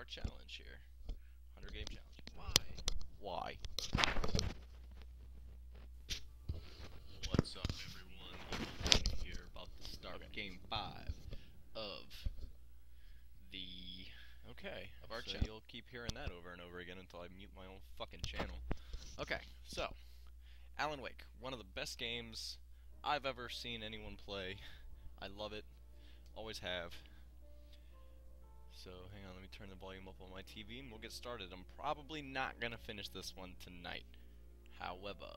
challenge here. 100 game challenge. Why? What's up, everyone? Evilman here, about to start game 5 of the... of our channel. You'll keep hearing that over and over again until I mute my own fucking channel. Okay, so, Alan Wake, one of the best games I've ever seen anyone play. I love it, always have. So, hang on, let me turn the volume up on my TV and we'll get started. I'm probably not gonna finish this one tonight. However...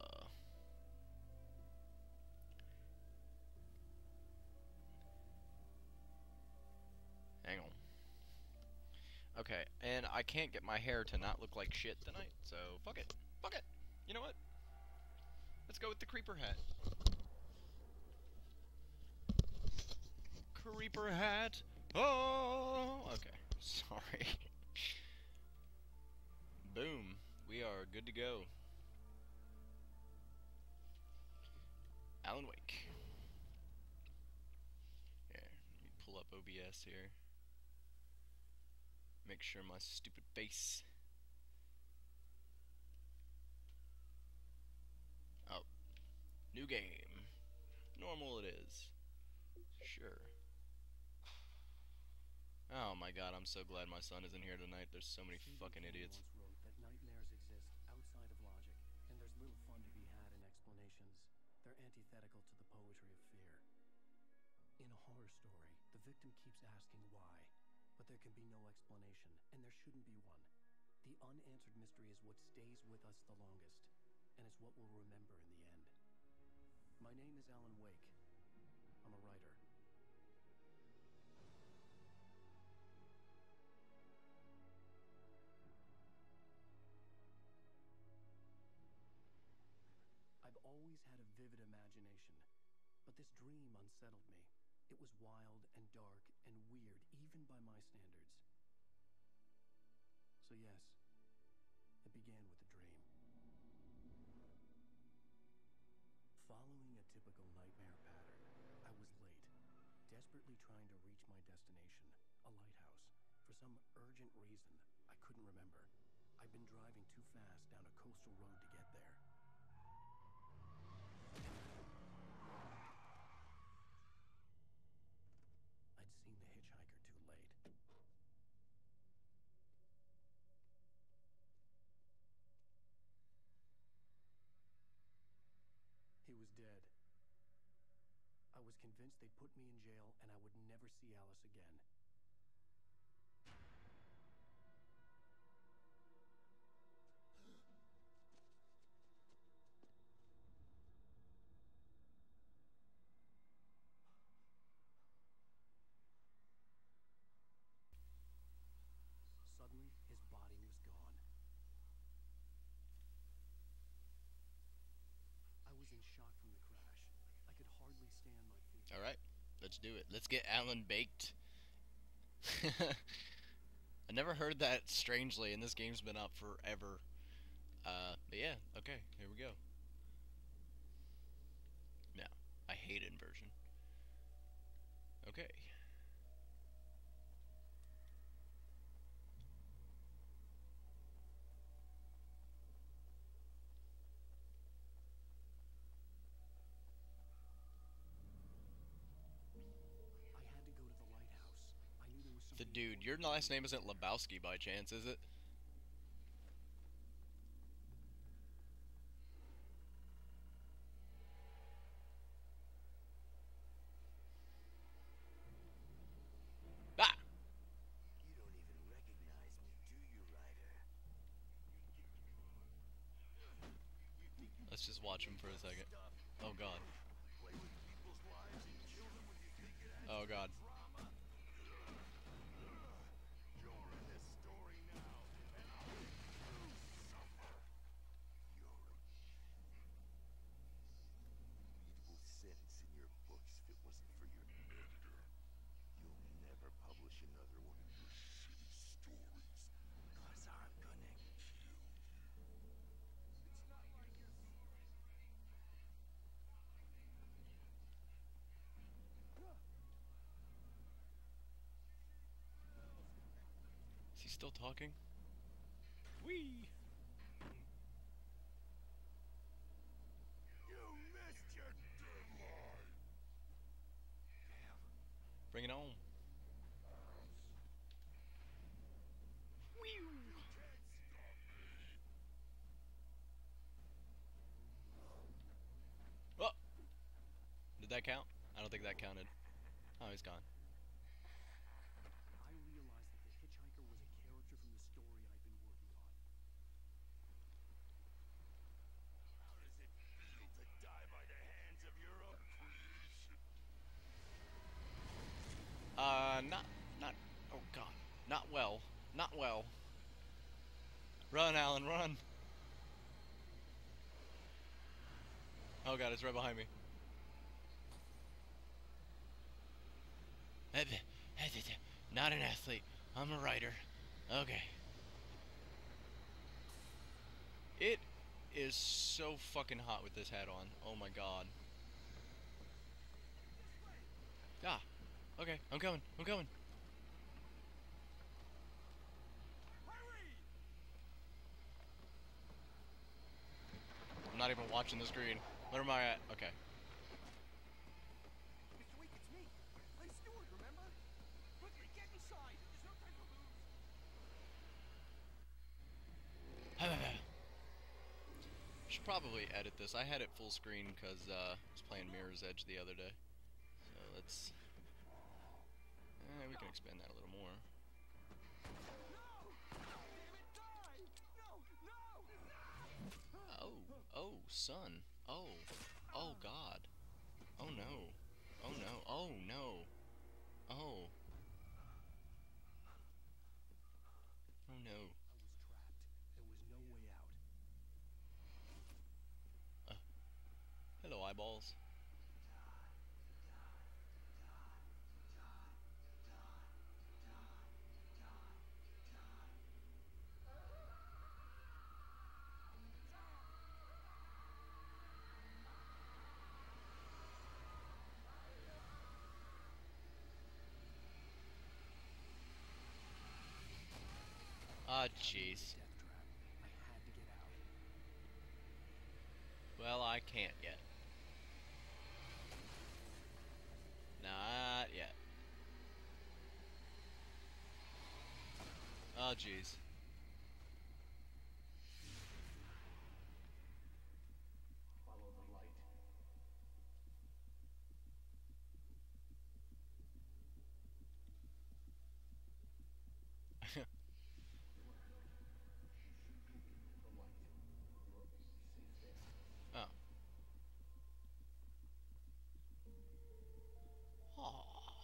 hang on. Okay, and I can't get my hair to not look like shit tonight, so fuck it. Fuck it! You know what? Let's go with the creeper hat. Creeper hat! Oh! Okay, sorry. Boom. We are good to go. Alan Wake. Yeah, let me pull up OBS here. Make sure my stupid face... oh. New game. Normal it is. Sure. Oh my god, I'm so glad my son isn't here tonight. There's so many fucking idiots. Wrote that nightmares exist outside of logic, and there's little fun to be had in explanations. They're antithetical to the poetry of fear. In a horror story, the victim keeps asking why, but there can be no explanation, and there shouldn't be one. The unanswered mystery is what stays with us the longest, and it's what we'll remember in the end. My name is Alan Wake. I'm a writer. I've always had a vivid imagination, but this dream unsettled me. It was wild and dark and weird, even by my standards. So yes, it began with a dream. Following a typical nightmare pattern, I was late, desperately trying to reach my destination, a lighthouse. For some urgent reason, I couldn't remember. I'd been driving too fast down a coastal road to get there. I'd seen the hitchhiker too late. He was dead. I was convinced they'd put me in jail and I would never see Alice again. Suddenly, his body was gone. I was in shock from the crash. I could hardly stand my feet. Alright, let's do it. Let's get Alan baked. I never heard that strangely, and this game's been up forever. But yeah, okay, here we go. Now, I hate inversion. Okay. I had to go to the lighthouse. I knew there was The something dude, your last name isn't Lebowski by chance, is it? Ah! You don't even recognize me, do you, Ryder? Let's just watch him for a second. Oh god. Play with people's lives and kill them when you think it has Oh god. drama. You're in this story now, and I'll make you suffer. You're a readable sentence in your books if it wasn't for your editor. You'll never publish another one of your shitty stories, 'cause I'm gonna kill you. It's not like your story's ready. still talking? Whee! You missed your deadline. Damn. Bring it on. You can't stop me. Oh! Did that count? I don't think that counted. Oh, he's gone. I realized that the hitchhiker was a character from the story I've been working on. How does it feel to die by the hands of your own creation? Not, oh god. Not well. Not well. Run, Alan, run! Oh god, it's right behind me. Not an athlete. I'm a writer. Okay. It is so fucking hot with this hat on. Oh my god. Ah. Okay, I'm coming. I'm coming. I'm not even watching the screen. Where am I at? Okay. Mr. Week, it's me. Clay Stewart, remember? Quickly, get inside. There's no time to lose. Should probably edit this. I had it full screen because I was playing Mirror's Edge the other day. So let's... we can expand that a little more. Oh, oh, son. Oh, oh god. Oh no. Oh no. Oh no. Oh. Oh no. I was trapped. There was no way out. Hello, eyeballs. Ah, jeez. Death trap. I had to get out. Well, I can't yet. Not yet. Oh, jeez. Follow the light. Oh. Oh.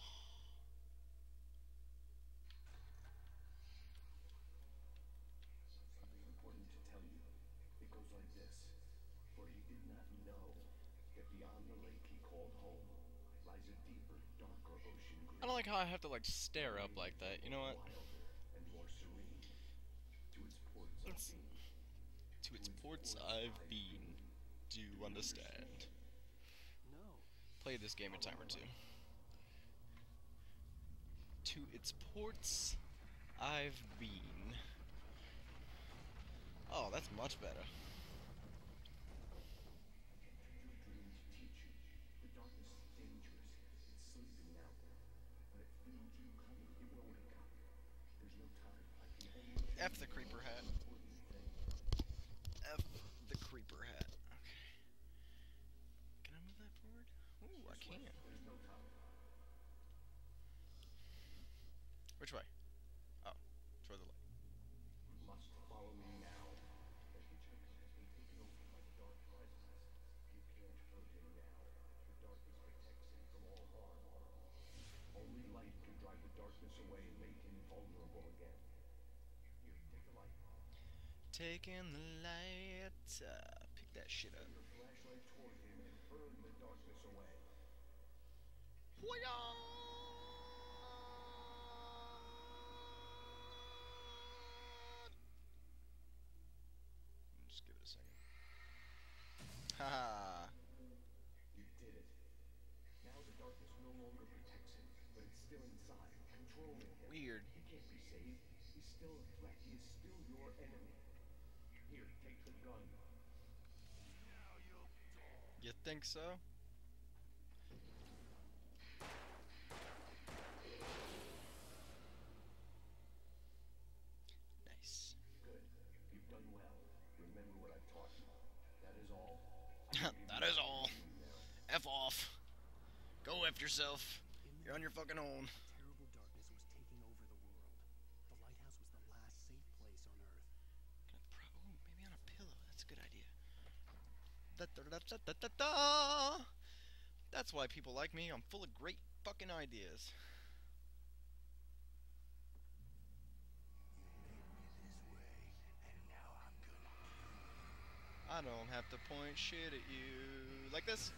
Something important to tell you. It goes like this. For he did not know that beyond the lake he called home lies a deeper, darker ocean green. I don't like how I have to, like, stare up like that. You know what? Wilder and more serene. To its ports I've It's- been. To its ports I've been. Do you understand? No. Play this game a time or two. To its ports I've been. Oh, that's much better. Your dreams teach you. The darkness is dangerous. It's sleeping now. But it feels you coming. It will wake up. There's no time. I can only F the creeper hat. important thing. F the creeper hat. Okay. Can I move that forward? Ooh, I can. There's no time. Which way? Oh, toward the light. You must follow me now. The hitchhiker has been taken over by the dark presence. You can't hurt him now. The darkness protects him from all harm. Only light can drive the darkness away and make him vulnerable again. Here, take the light. Taking the light. Pick that shit up. Your flashlight toward him and burn the darkness away. Just give it a second. Haha. You did it. Now the darkness no longer protects him, but it's still inside, controlling him. Weird. He can't be saved. He's still a threat. He is still your enemy. Here, take the gun. Now you'll die. You think so? Nice. Good. You've done well. Remember what I've taught you. That is all. That is all. F off. Go F yourself. You're on your fucking own. Terrible darkness was taking over the world. The lighthouse was the last safe place on Earth. Ooh, maybe on a pillow. That's a good idea. Da-da-da-da-da-da-da. That's why people like me. I'm full of great fucking ideas. I don't have to point shit at you. Like this.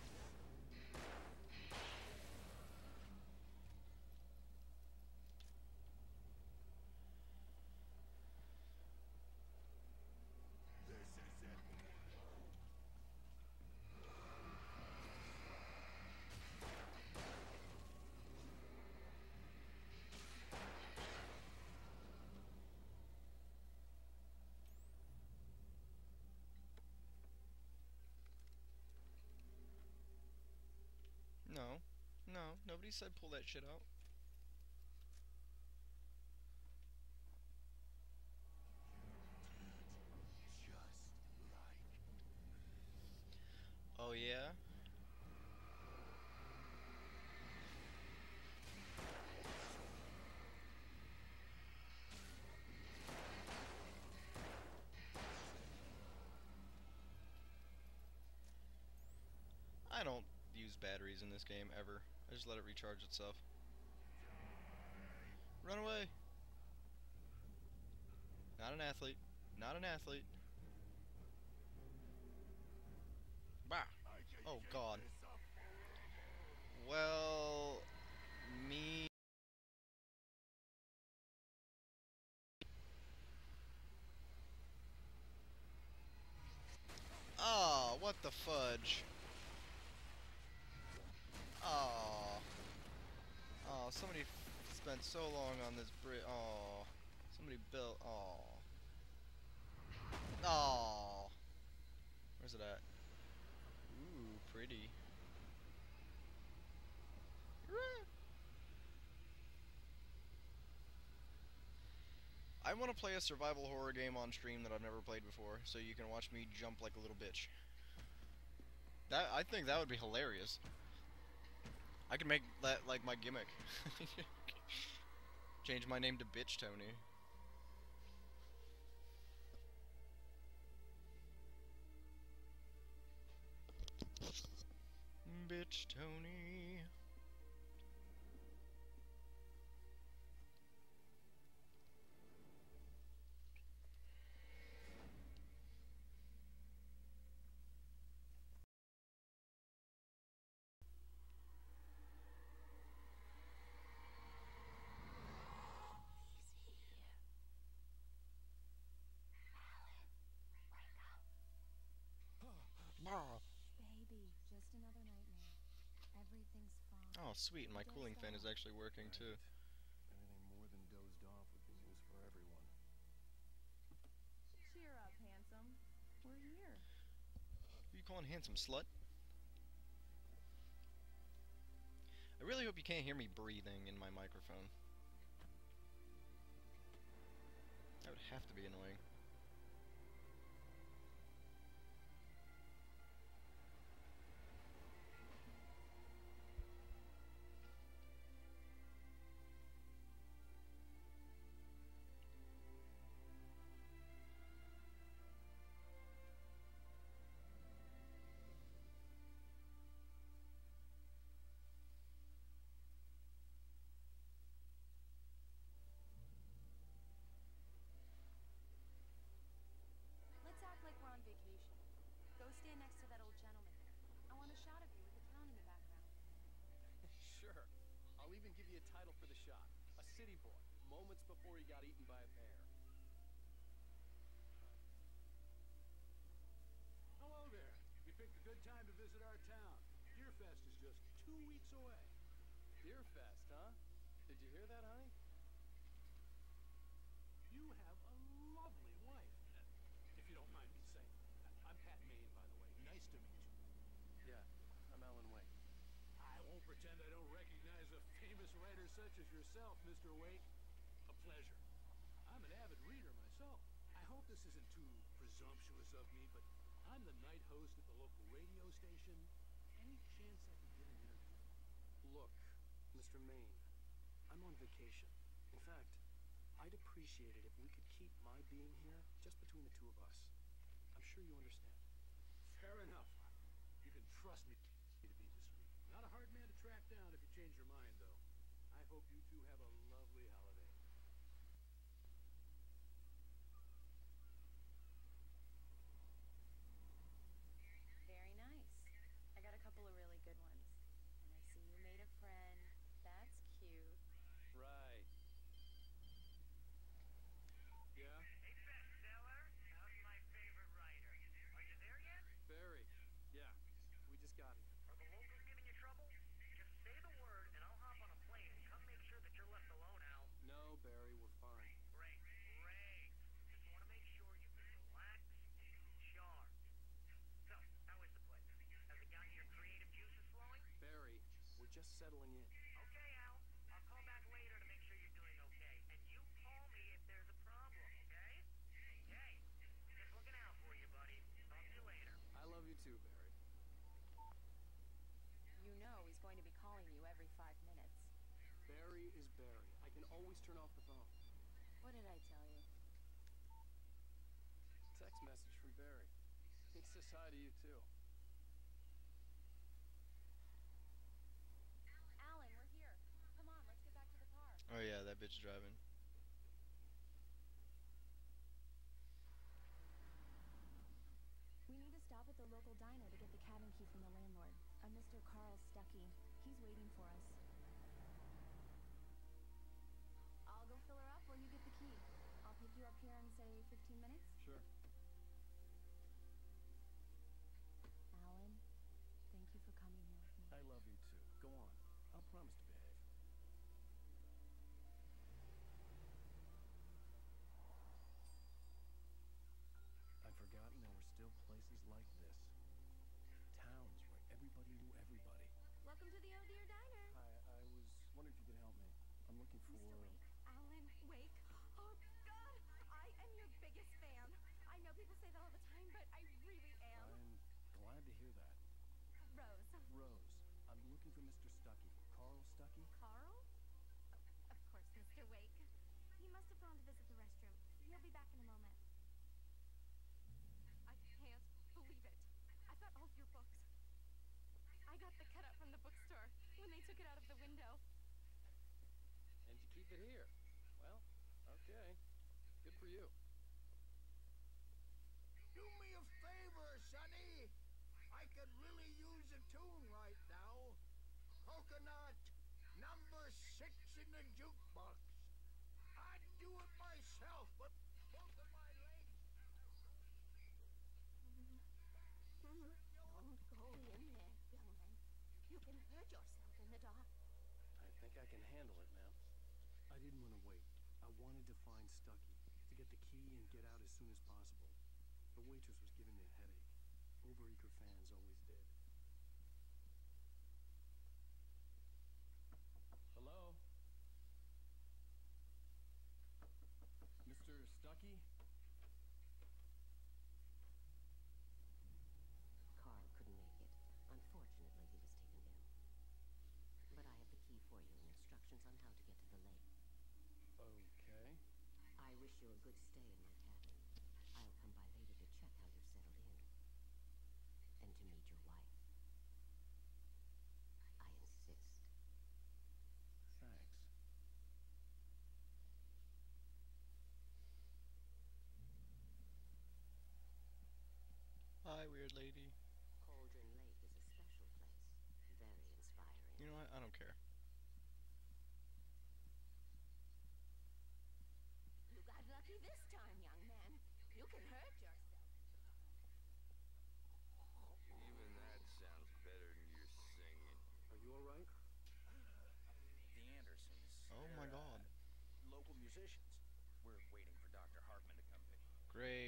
No. No. Nobody said pull that shit out. Oh yeah? I don't use batteries in this game ever. I just let it recharge itself. Run away! Not an athlete. Not an athlete. Bah! Oh god. Well, me. Oh, what the fudge? Oh. Oh, somebody spent so long on this bridge. Oh. Somebody built. Oh. Oh. Where's it at? Ooh, pretty. I want to play a survival horror game on stream that I've never played before, so you can watch me jump like a little bitch. I think that would be hilarious. I could make that like my gimmick. Change my name to Bitch Tony. Bitch Tony. Baby, just another nightmare. Everything's fine. Oh, sweet. My cooling fan is actually working too. Anything more than dozed off would be news for everyone. Cheer up, handsome. We're here. Who you calling handsome, slut? I really hope you can't hear me breathing in my microphone. That would have to be annoying. Let's act like we're on vacation. Go stand next to that old gentleman there. I want a shot of you with the town in the background. Sure. I'll even give you a title for the shot. A city boy, moments before he got eaten by a bear. Hello there. You picked a good time to visit our town. Deerfest is just 2 weeks away. Deerfest, huh? Did you hear that, honey? You you have a lovely wife. If you don't mind me saying. I'm Pat Maine, by the way. Nice to meet you. Yeah, I'm Alan Wake. I won't pretend I don't recognize a famous writer such as yourself, Mr. Wake. A pleasure. I'm an avid reader myself. I hope this isn't too presumptuous of me, but I'm the night host at the local radio station. Any chance I could get an interview? Look, Mr. Maine, I'm on vacation. In fact, I'd appreciate it if we could keep my being here just between the two of us. I'm sure you understand. Fair enough. You can trust me to be discreet. Not a hard man to track down if you change your mind, though. I hope you two have a lovely holiday. Very nice. I got a couple of really good ones. And I see you made a friend. That's cute. Right. Yeah? Hey, bestseller. How's my favorite writer? Are you there yet? Barry. Yeah, we just got here. Are the locals giving you trouble? Just say the word, and I'll hop on a plane and come make sure that you're left alone, Al. No, Barry, we're fine. Great, great. Just want to make sure you can relax and charge. So, how is the place? Has it gotten your creative juices flowing? Barry, we're just settling in. Okay, Al. I'll call back later to make sure you're doing okay. And you call me if there's a problem, okay? Hey, just looking out for you, buddy. Talk to you later. I love you too, Barry. You know he's going to be calling you every 5 minutes. Barry is Barry. I can always turn off the phone. What did I tell you? Text message from Barry. He says hi to you too. Alan, we're here. Come on, let's get back to the car. Oh yeah, that bitch driving. We need to stop at the local diner to get the cabin key from the landlord. A Mr. Carl Stuckey. He's waiting for us. I'll go fill her up while you get the key. I'll pick you up here in, say, 15 minutes? Sure. Alan, thank you for coming here with me. I love you too. Go on. I'll promise to behave. I'd forgotten there were still places like this. Towns where everybody knew everybody. Welcome to the Oh Dear Diner. Hi, I was wondering if you could help me. I'm looking for... Mr. Wake. Alan Wake. Oh, God. I am your biggest fan. I know people say that all the time, but I really am. I'm glad to hear that. Rose. Rose, I'm looking for Mr. Stuckey. Carl Stuckey? Carl? Oh, of course, Mr. Wake. He must have gone to visit the restroom. He'll be back in a moment. I can't believe it. I've got all of your books. I got the cutout from the bookstore when they took it out of the window. And you keep it here. Well, okay. Good for you. Do me a favor, Sonny. I could really use a tune right now. Coconut, number 6 in the jukebox. I'd do it myself, but both of my legs. Don't go in there, young man. You can hurt yourself in the dark. I think I can handle it, ma'am. I didn't want to wait. I wanted to find Stuckey, to get the key and get out as soon as possible. The waitress was giving me a headache. Overeager fans always did. Hello? Mr.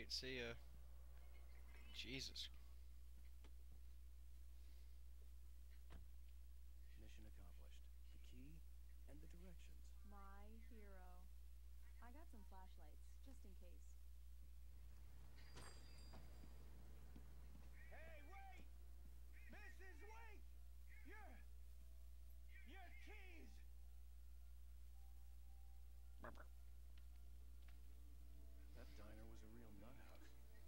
Alright, see ya. Jesus. Mission accomplished. The key and the directions. My hero. I got some flashlights, just in case. Hey, wait! Mrs. Wake! Your keys! That diner was a real nut house.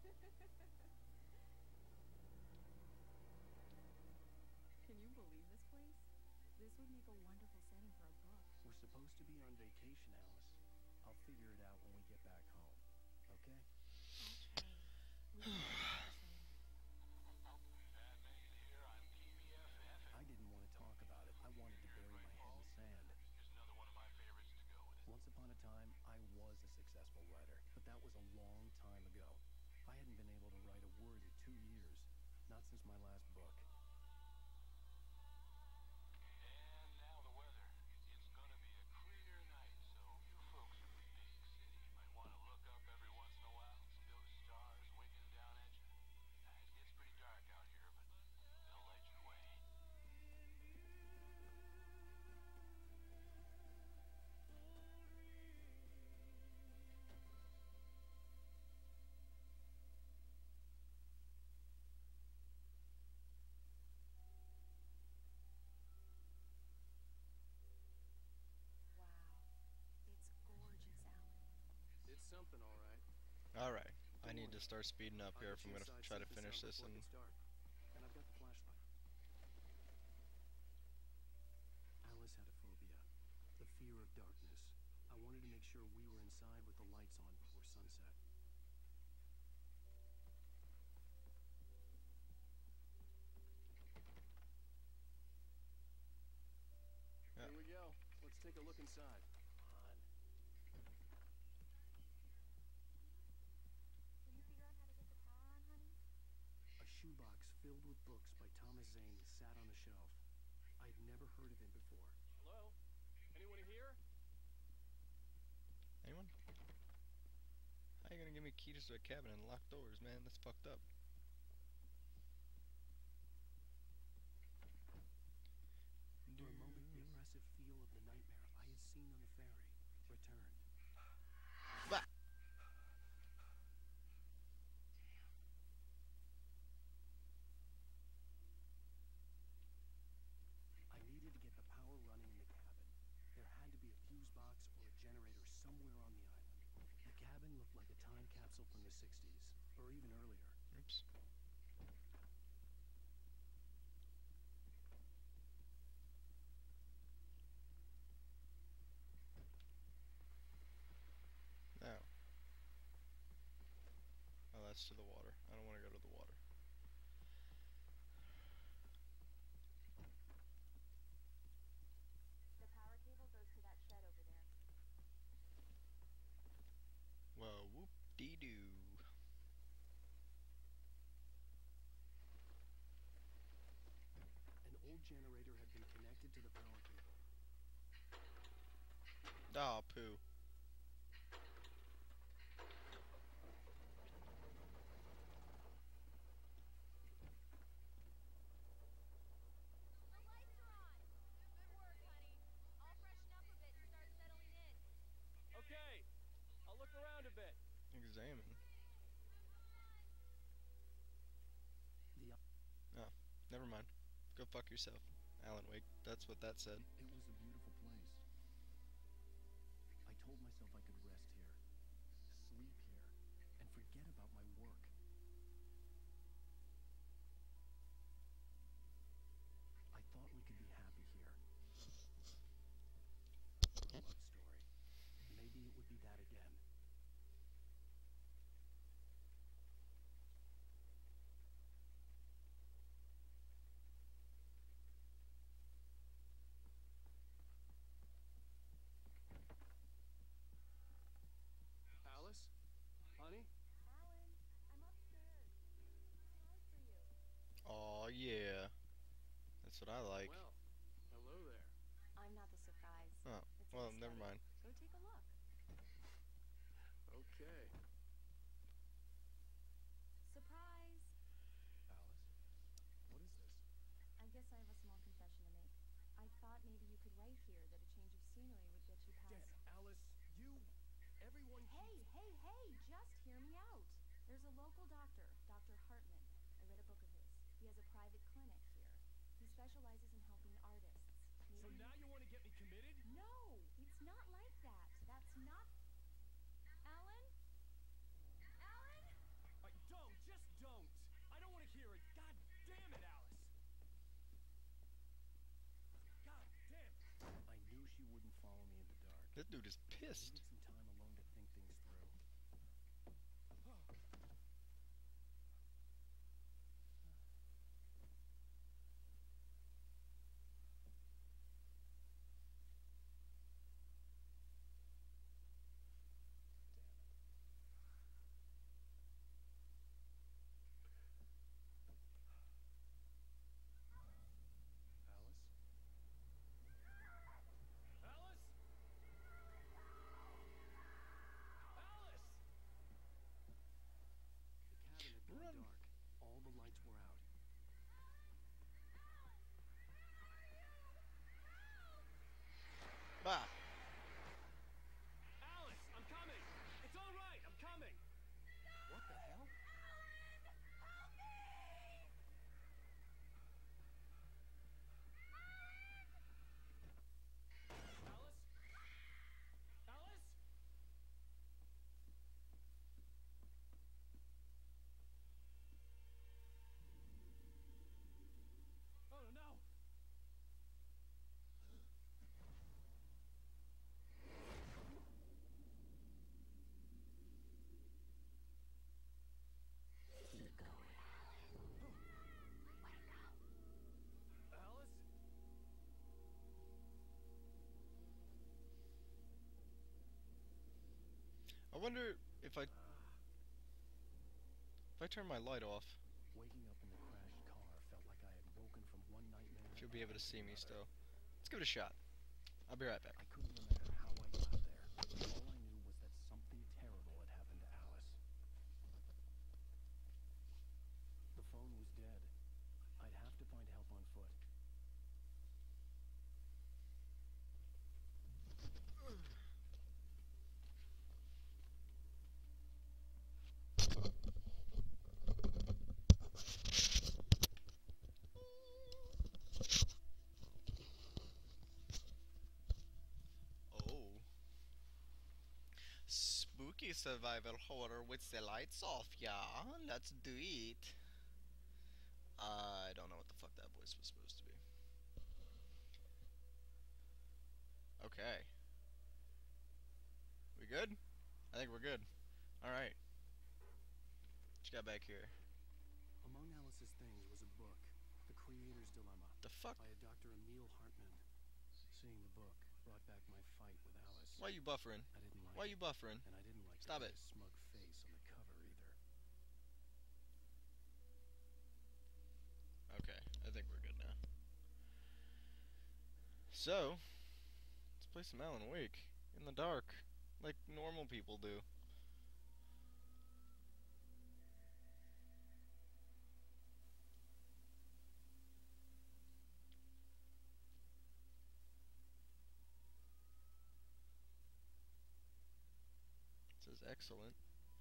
Can you believe this place? This would make a wonderful setting for a book. We're supposed to be on vacation, Alice. I'll figure it out when we get back home. Okay? Okay. We can talk about this later. I didn't want to talk about it. I wanted to bury my head in sand. Once upon a time, I was a successful writer, but that was a long time ago. I hadn't been able to write a word in 2 years. Not since my last book. And now the weather. It's gonna be a clear night, so you folks in the big city might want to look up every once in a while and see those stars winking down at you. It gets pretty dark out here, but they'll light your way. Wow. It's gorgeous, Alan. It's something, all right. Alright. I need to start speeding up here if I'm gonna try to finish this and And I've got the flashlight. Alice had a phobia. The fear of darkness. I wanted to make sure we were inside with the lights on before sunset. Yeah. Here we go. Let's take a look inside. Come on. Can you figure out how to get the power on, honey? A shoebox filled with books by Thomas Zane sat on the shelf. I'd never heard of him before. Hello? Anyone here? Anyone? How you gonna give me keys to a cabin and locked doors, man? That's fucked up. For a moment, the oppressive feel of the nightmare I had seen on the ferry returned. Bah! I needed to get the power running in the cabin. There had to be a fuse box or a generator somewhere on the island. The cabin looked like a time capsule from the 60s, or even earlier. Oops. Now. Oh, that's to the water. I don't want to go to the water. The power cable goes to that shed over there. Well, whoop-dee-doo. An old generator had been connected to the power cable. Oh, poo. The lights are on! Good work, honey. I'll freshen up a bit and start settling in. Okay. I'll look around a bit. Examine. The Oh, never mind. Go fuck yourself, Alan Wake. That's what that said. It was a beautiful place. I told myself I could rest here, sleep here, and forget about my work. I thought we could be happy here. A love story. Maybe it would be that again. Alice? Honey? Alan, I'm upstairs. Hard for you. Aw, yeah. That's what I like. Well, hello there. I'm not the surprise. Oh, It's in well, the never study. mind. Go take a look. Okay. committed? No, it's not like that. That's not... Alan? Alan? Don't, just don't. I don't want to hear it. God damn it, Alice. God damn it. I knew she wouldn't follow me in the dark. This dude is I pissed. needed some time alone to think things through. Alice? Alice? Alice! The cabin had gone dark. All the lights were out. Bah. Alice, I'm coming. It's all right. I'm coming. What the hell? Alice? Alice? Oh no. Alice? I wonder if I turn my light off, Waking up in the crashed car felt like I had woken from one nightmare. if you'll be able to see me still. Let's give it a shot. I'll be right back. I couldn't remember how I got there. All I knew was that something terrible had happened to Alice. The phone was dead. I'd have to find help on foot. Oh. Spooky survival horror with the lights off, yeah? Let's do it. I don't know what the fuck that voice was supposed to be. Okay. We good? I think we're good. Alright. What you got back here? Among Alice's things was a book, The Creator's Dilemma, The fuck? by a Dr. Emil Hartman. Seeing the book brought back my fight with Alice. Why you buffering? I didn't like Why it, you buffering? and I didn't like Stop the it. guy's smug face on the cover either. Okay, I think we're good now. So, let's play some Alan Wake in the dark, like normal people do. It says excellent.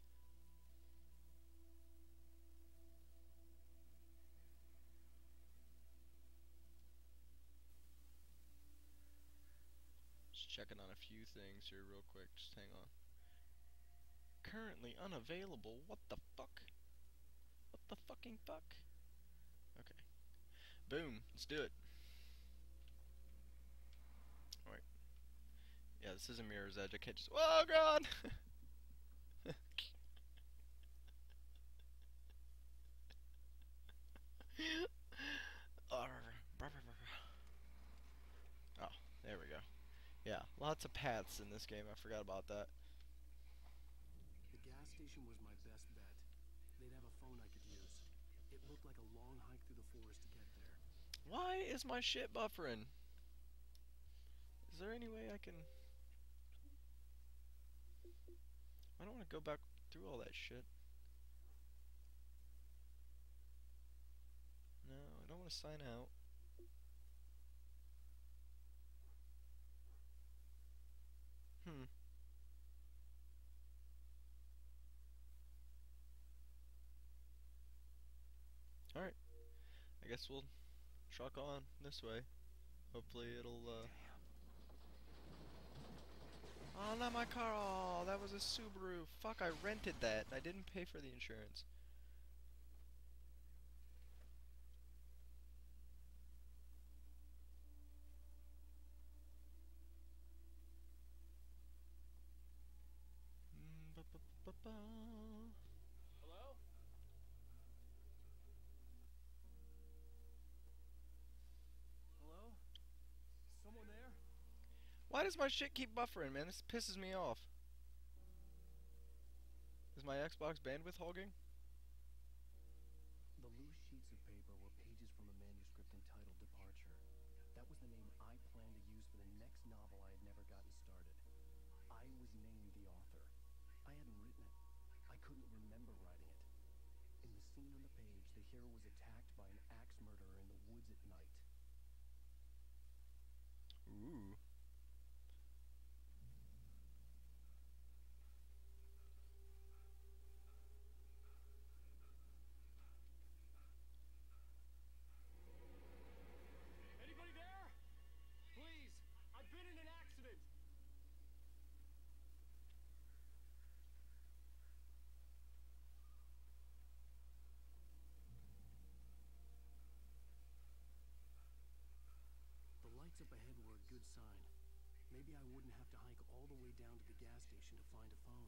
Just checking on a few things here real quick, just hang on. Currently unavailable, what the fuck? What the fucking fuck? Okay. Boom, let's do it. Alright. Yeah, this is a Mirror's Edge, I can't just— oh god! Oh, there we go. Yeah, lots of paths in this game, I forgot about that. The gas station was my best bet. They'd have a phone I could use. It looked like a long hike through the forest to get there. Why is my shit buffering? Is there any way I can— I don't want to go back through all that shit. No, I don't want to sign out. Alright. I guess we'll truck on this way. Hopefully it'll, Damn. Oh, not my car. Oh, that was a Subaru. Fuck, I rented that. I didn't pay for the insurance. Ba-ba-ba-ba. Hello? Hello? Someone there? Why does my shit keep buffering, man? This pisses me off. Is my Xbox bandwidth hogging? The loose sheets of paper were pages from a manuscript entitled Departure. That was the name I planned to use for the next novel I had never gotten started. I was named the author. I hadn't written it. I couldn't remember writing it. In the scene on the page, the hero was attacked by an axe murderer in the woods at night. Ooh. Anybody there? Please, I've been in an accident. The lights up ahead were a good sign. Maybe I wouldn't have to hike all the way down to the gas station to find a phone.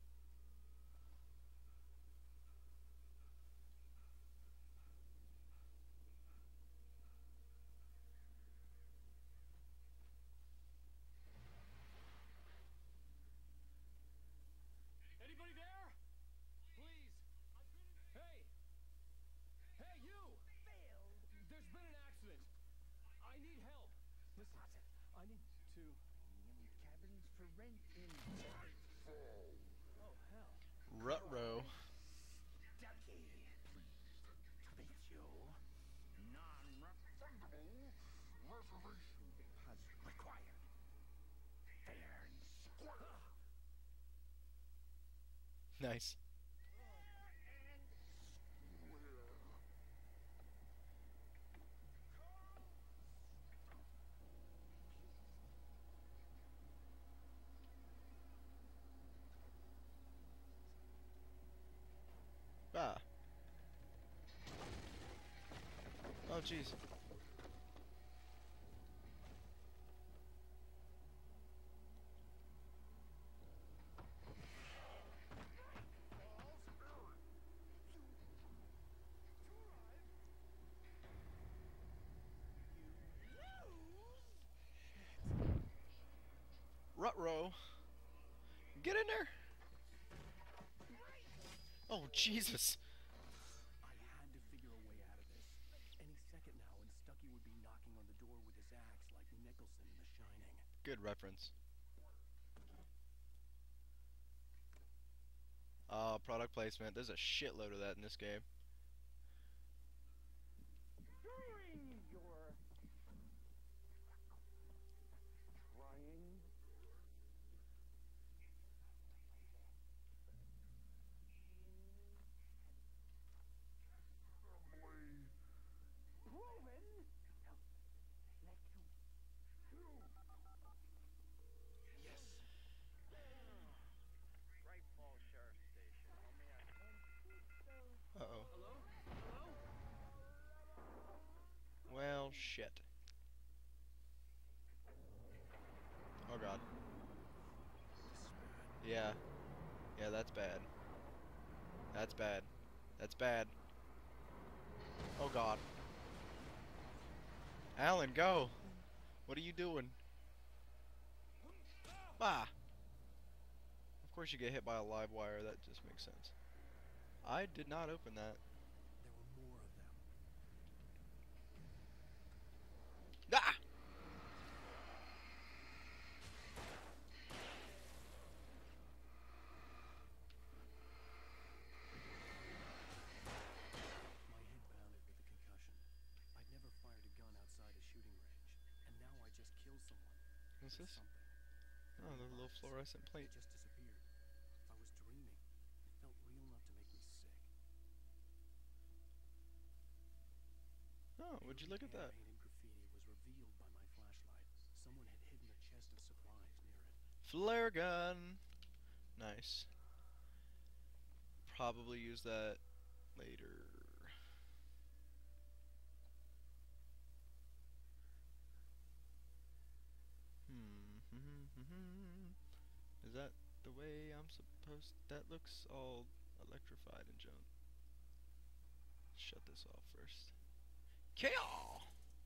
Anybody there? Please, I've been in... Hey! Hey, you! There's been an accident. I need help. Listen, I need to... Cabins for rent in Oh, hell. Ruh-roh. Ducky. Pleased to meet you. Non-refundable reservation deposit required. Fair and square. Nice. Ah. Oh, jeez. Ruh-roh. Get in there. Oh, Jesus. I had to figure a way out of this. Any second now, and Stucky would be knocking on the door with his axe like Nicholson in The Shining. Good reference. Product placement. There's a shitload of that in this game. During your trying Roman let you Yes. Bright Falls Sheriff Station. Homie, I don't think so. Uh-oh. Hello? Hello? Well, shit. Oh, God. Yeah. Yeah, that's bad. That's bad. That's bad. Oh, God. Alan, go! What are you doing? Ah! Of course you get hit by a live wire, that just makes sense. I did not open that. There were more of them. Ah! My head pounded with a concussion. I'd never fired a gun outside a shooting range, and now I just killed someone. What's Or this? something. Oh, the little fluorescent plate. It just disappeared. If I was dreaming, it felt real enough to make me sick. Oh, would you look at that? Hand-painted graffiti was revealed by my flashlight. Someone had hidden a chest of supplies near it. Flare gun. Nice. Probably use that later. Is that the way I'm supposed? That looks all electrified and junk. Shut this off first. Kill!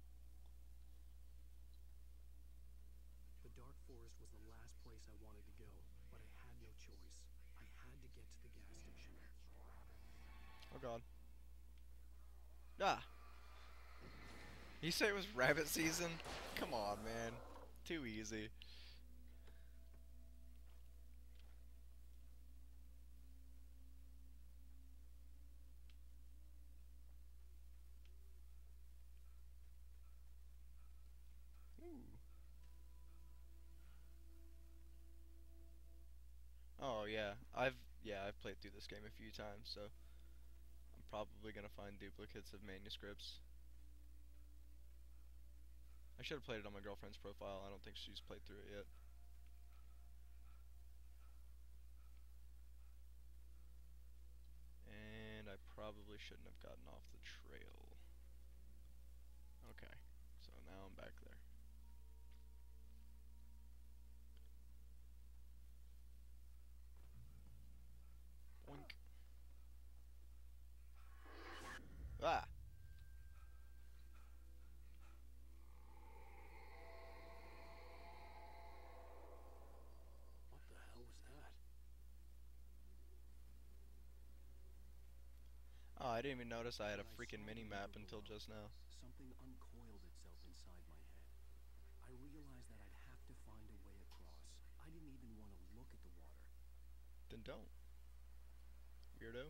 The Dark Forest was the last place I wanted to go, but I had no choice. I had to get to the gas station. Oh god. Ah! You say it was rabbit season? Come on, man. Too easy. Oh yeah, I've played through this game a few times, so I'm probably gonna find duplicates of manuscripts. I should have played it on my girlfriend's profile. I don't think she's played through it yet. And I probably shouldn't have gotten off the trail. Okay, so now I'm back there. Boink. Ah! What the hell was that? Oh, I didn't even notice I had a When I freaking saw the mini-map river until below, just now. Something uncoiled itself inside my head. I realized that I'd have to find a way across. I didn't even want to look at the water. Then don't. Weirdo.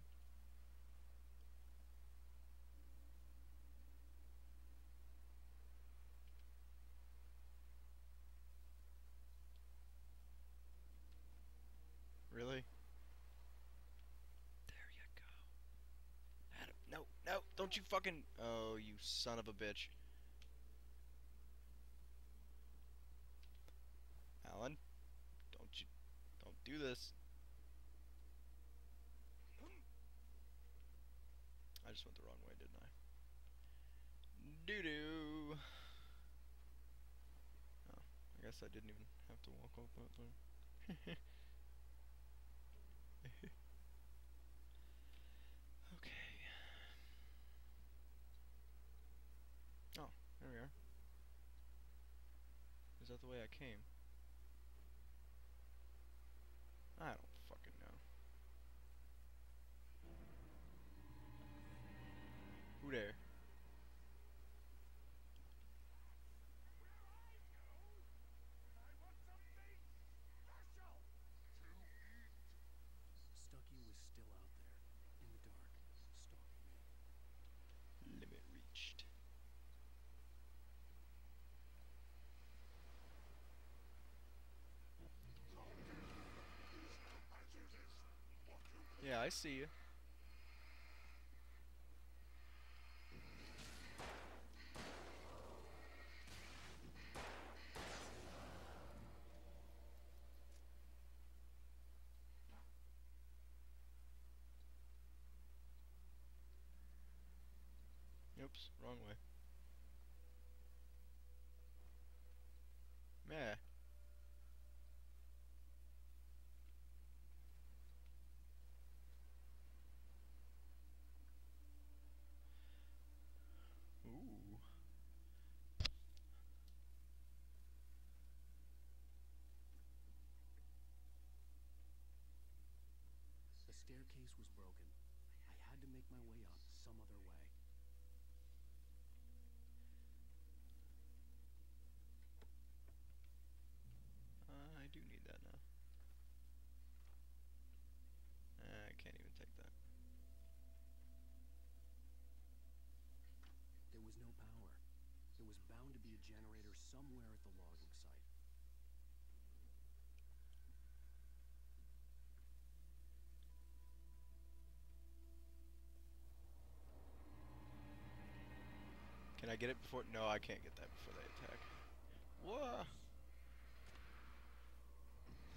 Really? There you go. Adam, no, no, don't you fucking... Oh, you son of a bitch. Alan, don't do this. I just went the wrong way, didn't I? Doo-doo. Oh, I guess I didn't even have to walk up that thing. Okay. Oh, there we are. Is that the way I came? I don't fucking know. Who there? Stucky was still out there, in the dark, stalking me. Limit reached. Yeah, I see you. Oops, wrong way. Meh. Ooh. The staircase was broken. I had to make my way up some other way. I do need that now. I can't even take that. There was no power. There was bound to be a generator somewhere at the logging site. Can I get it before? No, I can't get that before they attack. Whoa!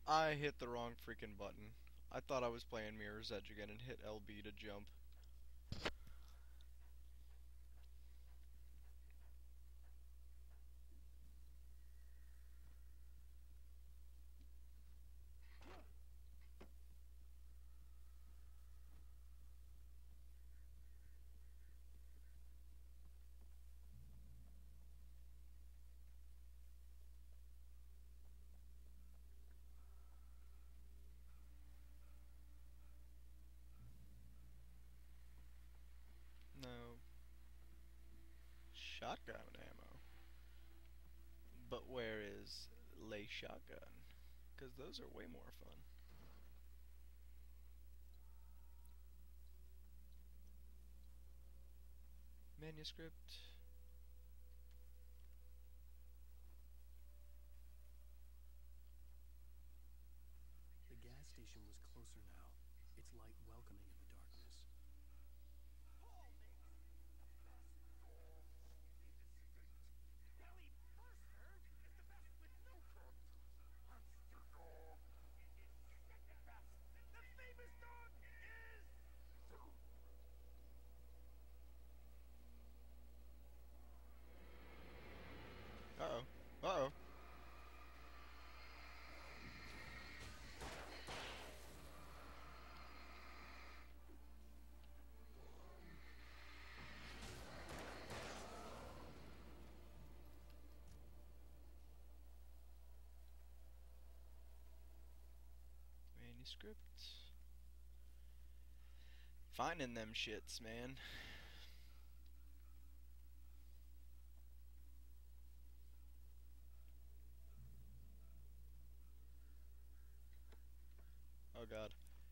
I hit the wrong freaking button. I thought I was playing Mirror's Edge again and hit LB to jump. No. Shotgun ammo. But where is Lay Shotgun? Because those are way more fun. Manuscript. The gas station was closer now, its light welcoming in the darkness. Belly burster is the best with no cook. Monster dog is second best. The famous dog is third. Uh-oh. Uh-oh. Manuscript. Finding them shits, man. Oh god.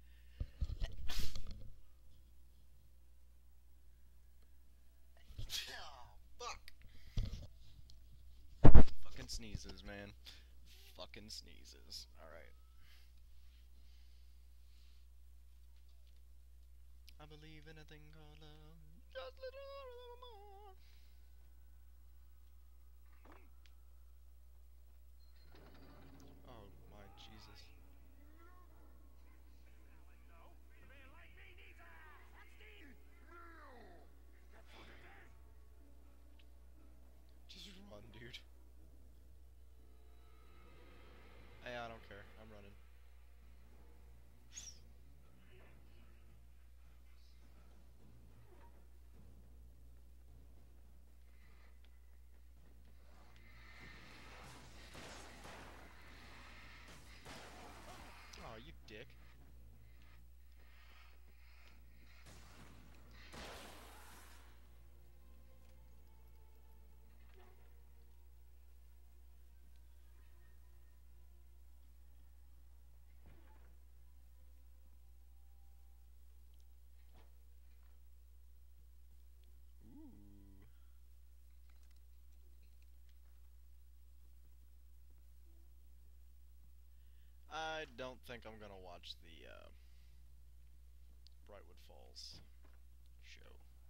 Fucking sneezes, man. Fucking sneezes. Alright. I believe in a thing called love. Just a little more. Oh my Jesus. No, a man like me needs a Epstein. No, that's what it is. Just run, dude. Hey, I don't care. I'm running. Oh, you dick. Ooh. I don't think I'm gonna watch the Brightwood Falls show.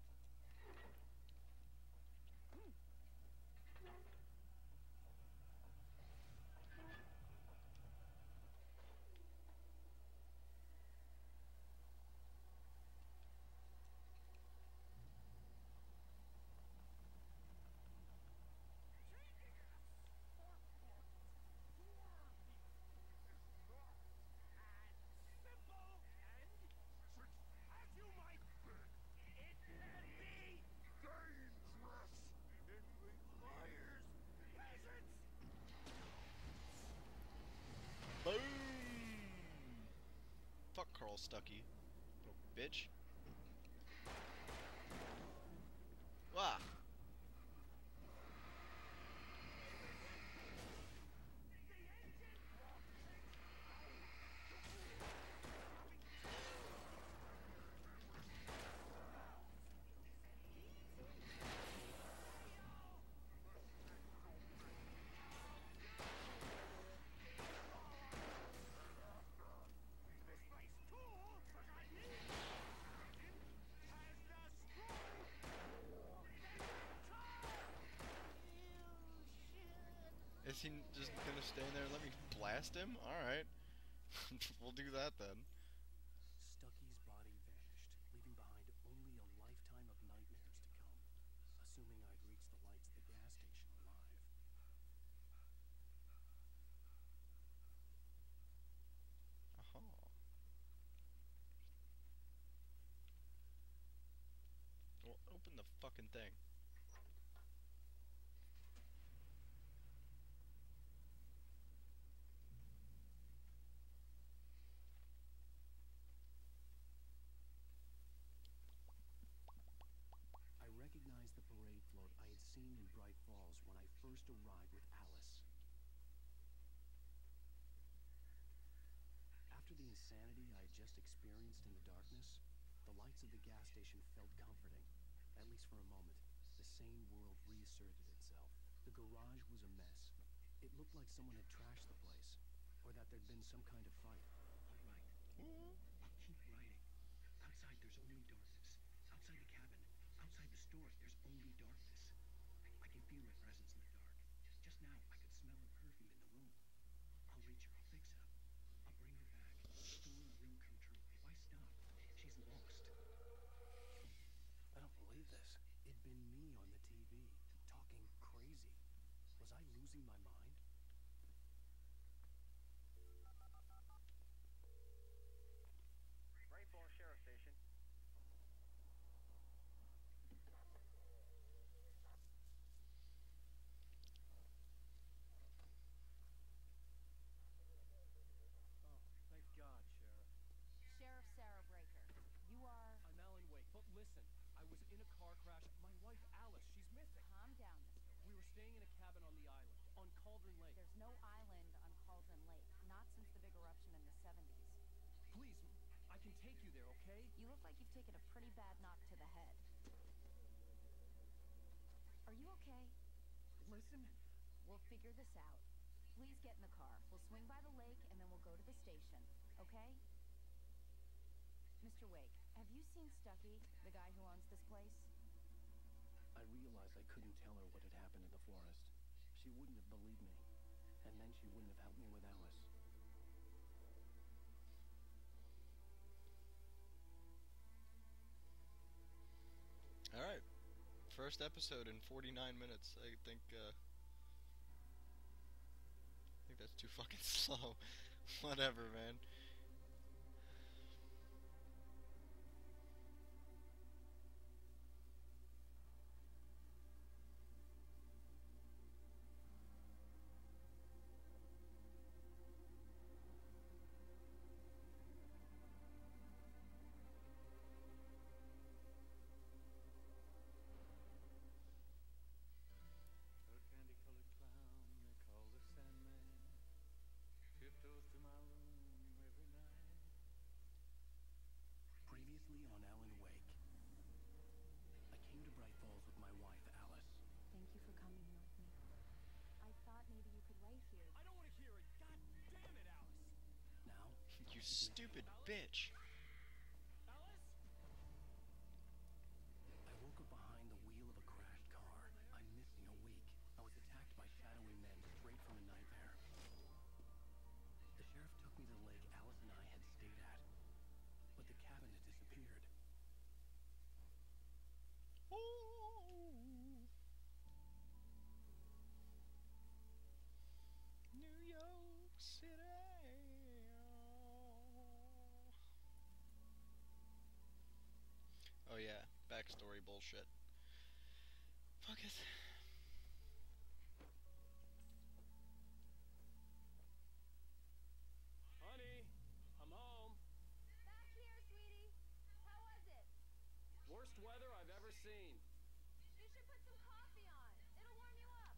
Boom! Fuck Carl Stuckey, little bitch. Wah! Is he just gonna stand there and let me blast him? Alright. We'll do that then. Stucky's body vanished, leaving behind only a lifetime of nightmares to come, assuming I'd reached the lights of the gas station alive. Aha. Well, open the fucking thing. I recognized the parade float I had seen in Bright Falls when I first arrived with Alice. After the insanity I had just experienced in the darkness, the lights of the gas station felt comforting, at least for a moment. The sane world reasserted itself. The garage was a mess. It looked like someone had trashed the place, or that there'd been some kind of fight. All right. I'll keep writing. Outside, there's only darkness. Outside the cabin, outside the store, there's only darkness. I can feel her presence in the dark. Just now, I could smell her perfume in the room. I'll reach her. I'll fix her. I'll bring her back. The story will come true. If I stop, she's lost. I don't believe this. It'd been me on the TV, talking crazy. Was I losing my mind? Bright Falls Sheriff Station. Oh, thank God, Sheriff. Sheriff Sarah Breaker. You are... I'm Alan Wake. But listen, I was in a car crash. My wife, Alice, she's missing. Calm down, Mr. Wake. We were staying in a cabin on the island, on Cauldron Lake. There's no island on Cauldron Lake. Not since the big eruption in the 70s. Please, I can take you there, okay? You look like you've taken a pretty bad knock to the head. Are you okay? Listen, We'll figure this out. Please get in the car. We'll swing by the lake and then we'll go to the station. Okay? Mr. Wake, have you seen Stucky, the guy who owns this place? I realized I couldn't tell her what had happened in the forest. She wouldn't have believed me. And then she wouldn't have helped me with Alice. Alright. First episode in 49 minutes. I think that's too fucking slow. Whatever, man. A candy-colored clown they call the Sandman tiptoes to my room every night. Previously on Alan Wake. I came to Bright Falls with my wife, Alice. Thank you for coming here with me. I thought maybe you could write here. I don't want to hear it. God damn it, Alice. Now, You stupid bitch. Alice? I woke up behind the wheel of a crashed car. I'm missing a week. I was attacked by shadowy men straight from a nightmare. The sheriff took me to the lake Alice and I had stayed at. But the cabin had disappeared. New York City. Oh yeah, backstory bullshit. Fuck it. Honey, I'm home. Back here, sweetie. How was it? Worst weather I've ever seen. You should put some coffee on. It'll warm you up.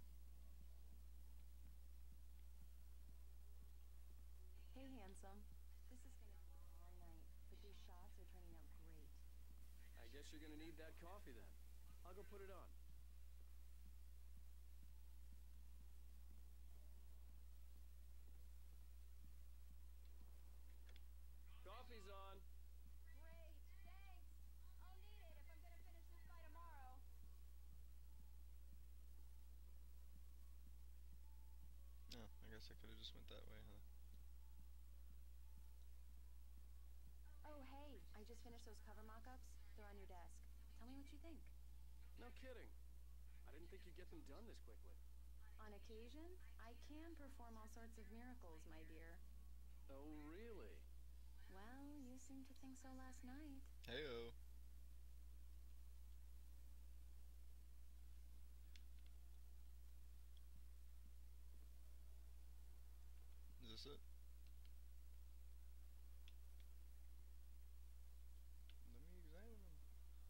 Hey, handsome. This is gonna be a long night, but these shots are turning out great. I guess you're gonna need that coffee then. I'll go put it on. Coffee's on. Great, thanks. I'll need it if I'm gonna finish this by tomorrow. Oh, I guess I could have just went that way, huh? Verso's cover mock-ups? They're on your desk. Tell me what you think. No kidding. I didn't think you'd get them done this quickly. On occasion, I can perform all sorts of miracles, my dear. Oh, really? Well, you seemed to think so last night. Heyo. Is this it? Let me examine them.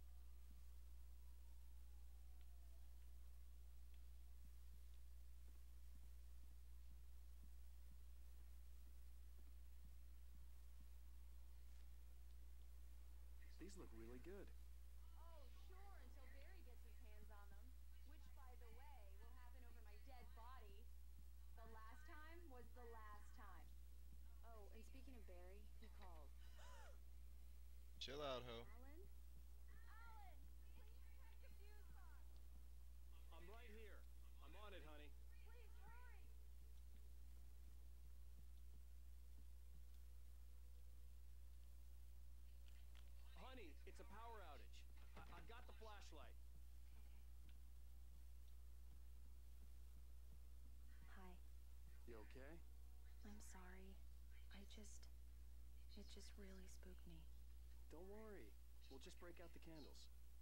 These look really good. Oh, sure, until Barry gets his hands on them. Which, by the way, will happen over my dead body. The last time was the last time. Oh, and speaking of Barry, he called. Chill out, ho. Alan? Alan! Please check the fuse box! I'm right here. I'm on it, honey. Please hurry! Honey, it's a power outage. I've got the flashlight. Hi. You okay? I'm sorry. It just really spooked me. Don't worry. We'll just break out the candles.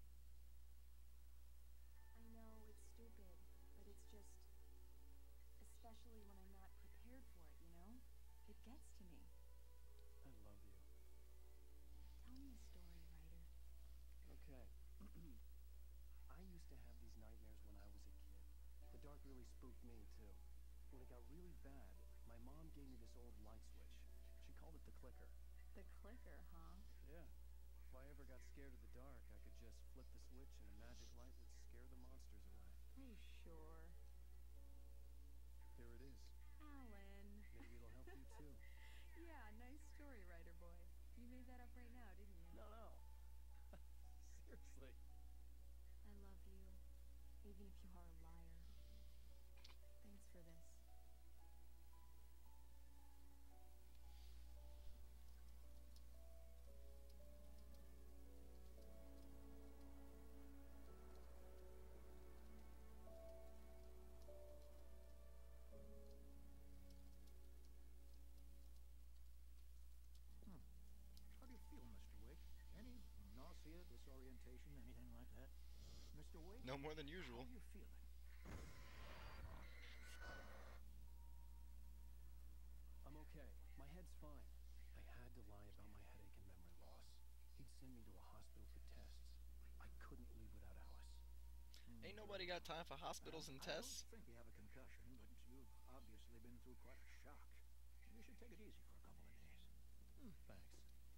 I know it's stupid, but it's just... especially when I'm not prepared for it, you know? It gets to me. I love you. Tell me a story, Ryder. Okay. I used to have these nightmares when I was a kid. The dark really spooked me, too. When it got really bad, my mom gave me this old light switch. She called it the clicker. The clicker, huh? Yeah. If I ever got scared of the dark, I could just flip the switch and a magic light would scare the monsters away. Are you sure? Here it is. Alan. Maybe it'll help you, too. Yeah, nice story, Ryder boy. You made that up right now, didn't you? No. Seriously. I love you, even if you are a liar. Thanks for this. How do you feel, Mr. Wake? Any nausea, disorientation, anything like that? Mr. Wake? No more than How usual. are you feeling? I'm okay. My head's fine. I had to lie about my headache and memory loss. He'd send me to a hospital for tests. I couldn't leave without Alice. Ain't nobody got time for hospitals and tests. I don't think you have a concussion, but you've obviously been through quite a shock. You should take it easy for a couple of days. Thanks.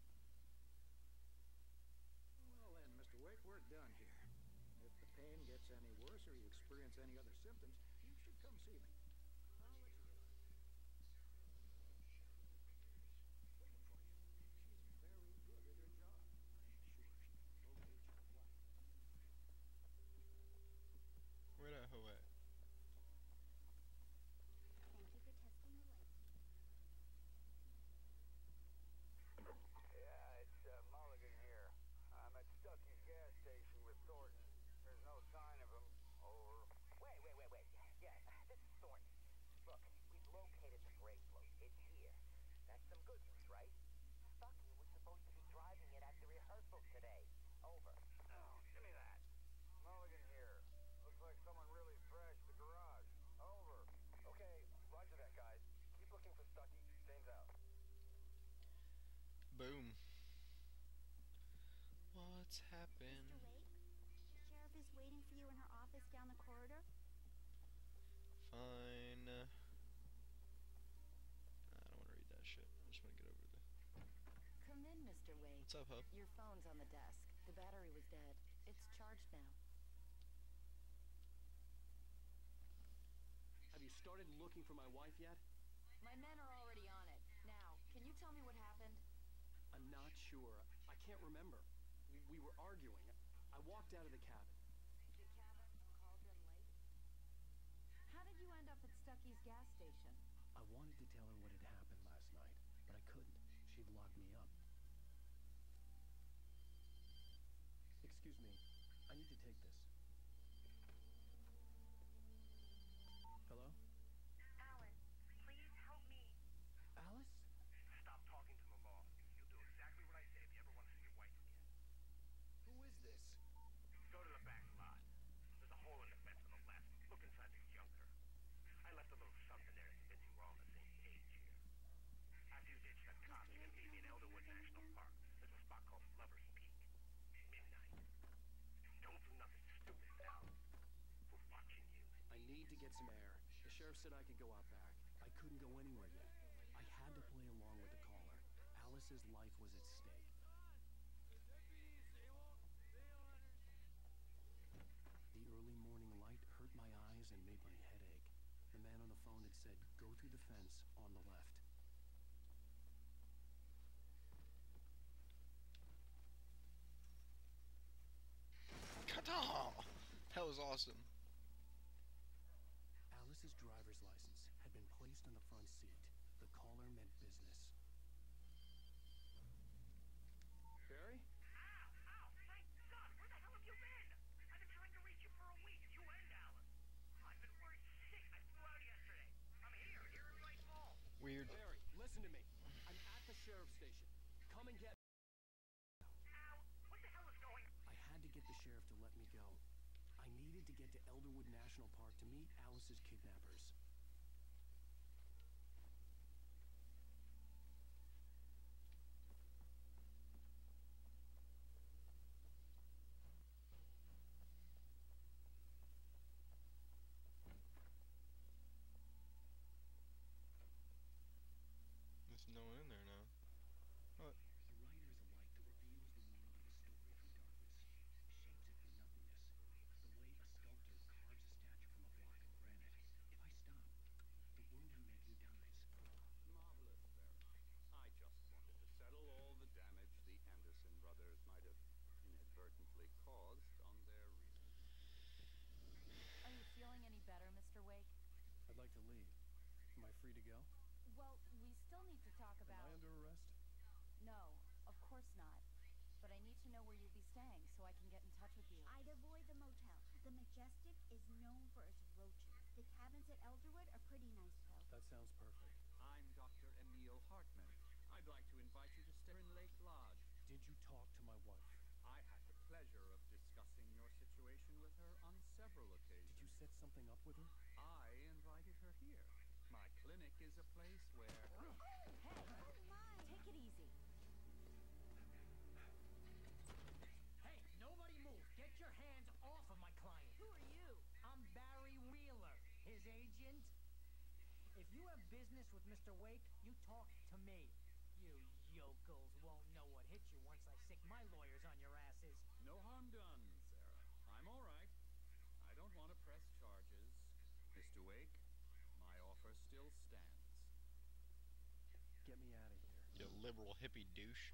Well then, Mr. Wake, we're done here. If the pain gets any worse or you experience any other symptoms, you should come see me. I'll let you know. Waiting for you. She's very good at her job. I'm sure she can locate your wife. Where that hoe at? Thank you for testing the lights. Yeah, it's Mulligan here. I'm at Stucky's gas station with Thornton. There's no sign of him. Over. Wait. Yeah, this is Thornton. Look, we've located the brake float. It's here. That's some good news, right? Stucky was supposed to be driving it at the rehearsal today. Over. Oh, give me that. Mulligan here. Looks like someone really thrashed the garage. Over. Okay, roger that, guys. Keep looking for Stucky. James out. Boom. What's happened? Mr. Wake, the sheriff is waiting for you in her office down the corridor. Fine. Nah, I don't want to read that shit. I just want to get over there. Come in, Mr. Wake. What's up, ho? Your phone's on the desk. The battery was dead. It's charged now. Have you started looking for my wife yet? My men are already on it. Now, can you tell me what happened? I'm not sure. I can't remember. We were arguing. I walked out of the cabin. The cabin, Cauldron Lake? How did you end up at Stucky's gas station? I wanted to tell her what had happened last night, but I couldn't. She'd locked me up. some air. The sheriff said I could go out back. I couldn't go anywhere yet. I had to play along with the caller. Alice's life was at stake. The early morning light hurt my eyes and made my head ache. The man on the phone had said, go through the fence on the left. That was awesome. Alice's driver's license had been placed in the front seat. The caller meant business. Barry? Ow! Ow! My God! Where the hell have you been? I've been trying to reach you for a week. You and Alice. I've been worried sick. I flew out yesterday. I'm here in White Falls. Weird. Barry, listen to me. I'm at the sheriff's station. Come and get me. Ow! What the hell is going on? I had to get the sheriff to let me go. I needed to get to Elderwood National Park to meet Alice's kidnappers. There's no one in there now. What? A writer is a light that reveals the world of a story from darkness, shapes it from nothingness. The way a sculptor carves a statue from a block of granite. If I stop, the world I'm making dies. Marvelous, Barry. I just wanted to settle all the damage the Anderson brothers might have inadvertently caused on their reasons. Are you feeling any better, Mr. Wake? I'd like to leave. Am I free to go? Well, we still need to talk Am about... I under arrest? No, of course not. But I need to know where you'll be staying so I can get in touch with you. I'd avoid the motel. The Majestic is known for its roaches. The cabins at Elderwood are pretty nice, though. That sounds perfect. I'm Dr. Emil Hartman. I'd like to invite you to stay in Lake Lodge. Did you talk to my wife? I had the pleasure of discussing your situation with her on several occasions. Did you set something up with her? I invited her here. My clinic is a place where... Hey! Take it easy. Hey, nobody move. Get your hands off of my client. Who are you? I'm Barry Wheeler, his agent. If you have business with Mr. Wake, you talk to me. You yokels won't know what hit you once I sick my lawyers on your asses. No harm done, Sarah. I'm all right. I don't want to press charges. Mr. Wake, my offer still stands. Get me out of here. You liberal hippie douche.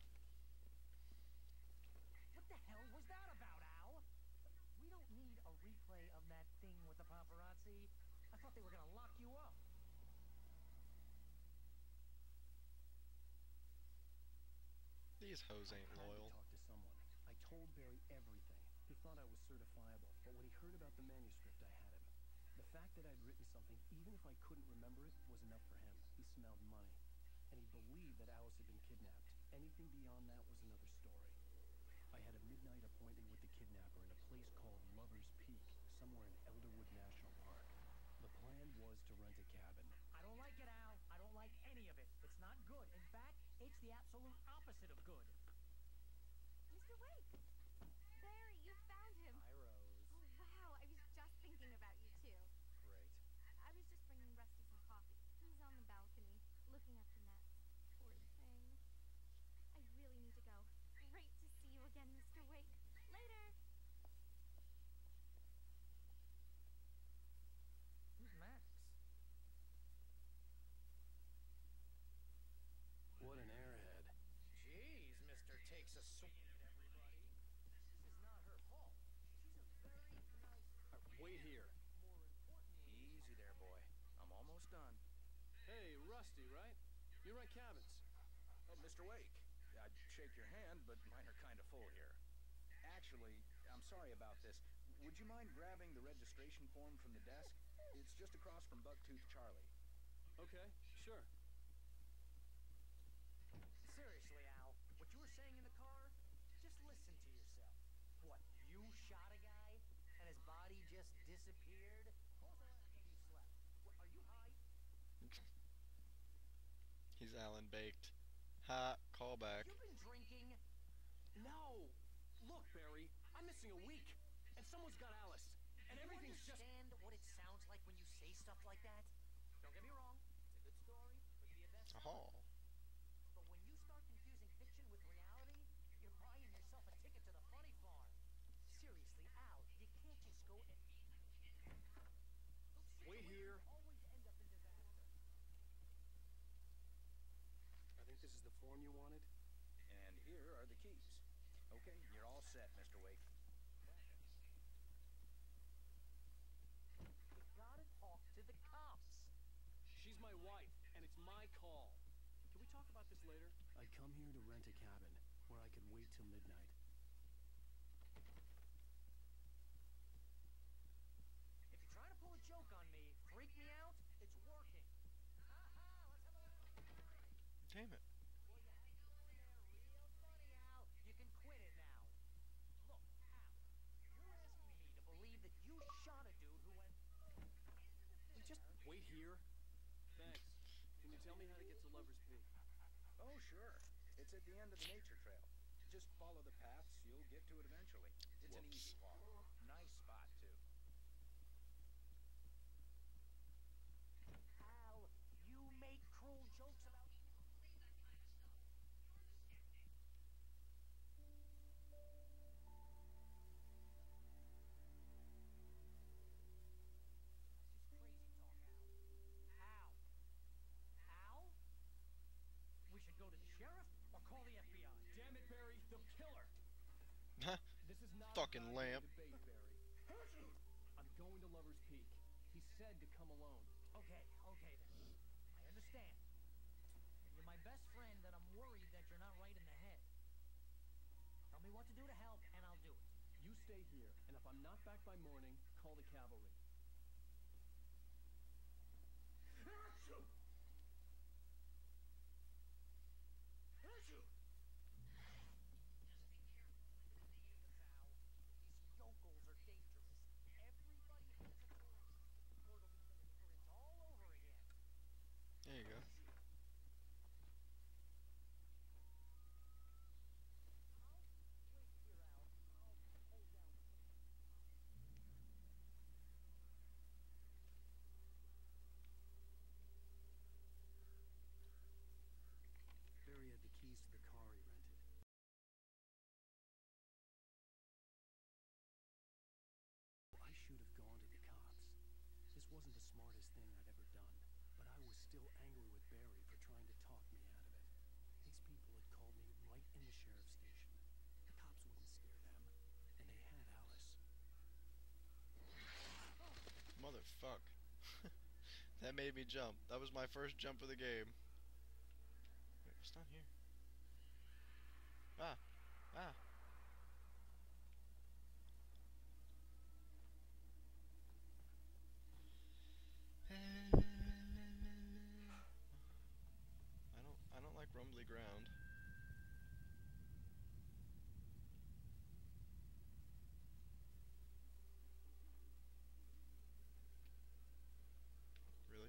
What the hell was that about, Al? We don't need a replay of that thing with the paparazzi. I thought they were gonna lock you up. These hoes ain't I had loyal. to talk to someone. I told Barry everything. He thought I was certifiable, but when he heard about the manuscript, I had him. The fact that I'd written something, even if I couldn't remember it, was enough for him. He smelled money. And he believed that Alice had been kidnapped. Anything beyond that was another story. I had a midnight appointment with the kidnapper in a place called Lover's Peak, somewhere in Elderwood National Park. The plan was to rent a cabin. I don't like it, Al. I don't like any of it. It's not good. In fact, it's the absolute opposite of good. Mr. Wake! Barry, you found him! Hi, Rose. Oh, wow, I was just thinking about you, too. Great. I was just bringing Rusty some coffee. He's on the balcony, looking at the nets. Poor thing. I really need to go. Great to see you again, Mr. Wake. Later! Who's Max? What an airhead. Jeez, Mr. Takes a swing at everybody. This is not her fault. She's a very nice... Wait here. More importantly... Easy there, boy. I'm almost done. Hey, Rusty, right? You rent cabins. Oh, Mr. Wake. I'd shake your hand, but mine are kind of full here. Actually, I'm sorry about this. Would you mind grabbing the registration form from the desk? It's just across from Bucktooth Charlie. Okay, sure. Seriously, Al, what you were saying in the car, just listen to yourself. What, you shot a guy and his body just disappeared? What was the last time you slept? What, are you high? He's Alan Baked. Ha, callback. You've been drinking? No! Look, Barry, I'm missing a week, and someone's got Alice, and everything's just... understand what it sounds like when you say Don't get me wrong, it's a good story, could be a bestseller. Oh. But when you start confusing fiction with reality, you're buying yourself a ticket to the funny farm. Seriously, Al, you can't just go and... Wait here. Always end up in disaster. I think this is the form you wanted. And here are the keys. Okay, you're all set, Mr. Wake. You gotta talk to the cops. She's my wife, and it's my call. Can we talk about this later? I'd come here to rent a cabin where I could wait till midnight. If you're trying to pull a joke on me, freak me out, it's working. Damn it. Well, you had to go in there real funny, Al. You can quit it now. Look, Al, you're asking me to believe that you shot a dude who went Just wait here. Thanks. Can you tell me how to get to Lover's Peak? Oh, sure. It's at the end of the nature trail. Just follow the paths, you'll get to it eventually. It's an easy walk. Nice spot, too. Al, you make cruel jokes about... Al? We should go to the sheriff or call the FBI. Damn it, Barry, they'll kill her. This is not Fucking a lamp. debate, Barry. I'm going to Lover's Peak. He said to come alone. Okay then. I understand. You're my best friend, and I'm worried that you're not right in the head. Tell me what to do to help, and I'll do it. You stay here, and if I'm not back by morning, call the cavalry. These yokels are dangerous. Everybody has a voice. Word will be it's all over again. There you go. Barry had the keys to the car he rented. I should have gone to the cops. This wasn't the smartest thing I'd ever done, but I was still angry with Barry for trying to talk me out of it. These people had called me right in the sheriff's station. The cops wouldn't scare them, and they had Alice. Motherfuck. That made me jump. That was my first jump of the game. Wait, what's down here? Ah. I don't like rumbly ground. Really?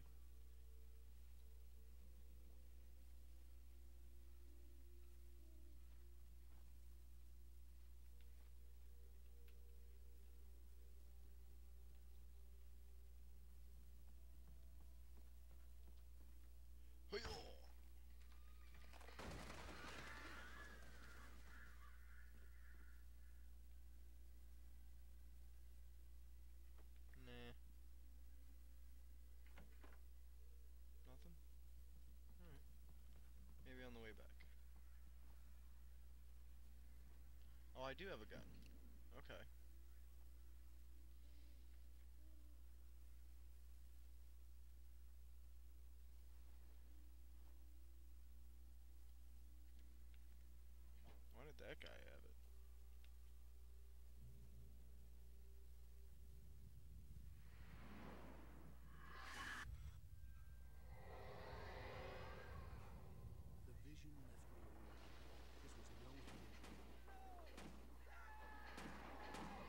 Hey-oh! Nah. Nothing? Alright. Maybe on the way back. Oh, I do have a gun. Okay. Why did that guy have it? The vision left me alone. This was no hidden dream.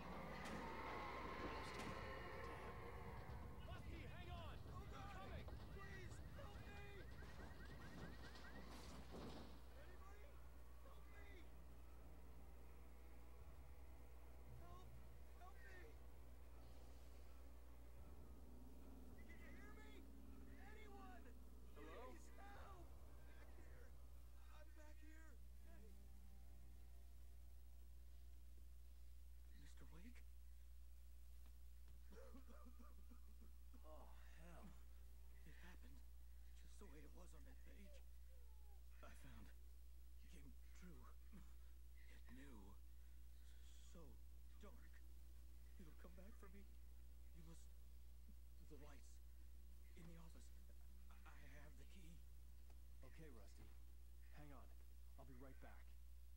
wait for me? You must... The lights. In the office. I have the key. Okay, Rusty. Hang on. I'll be right back.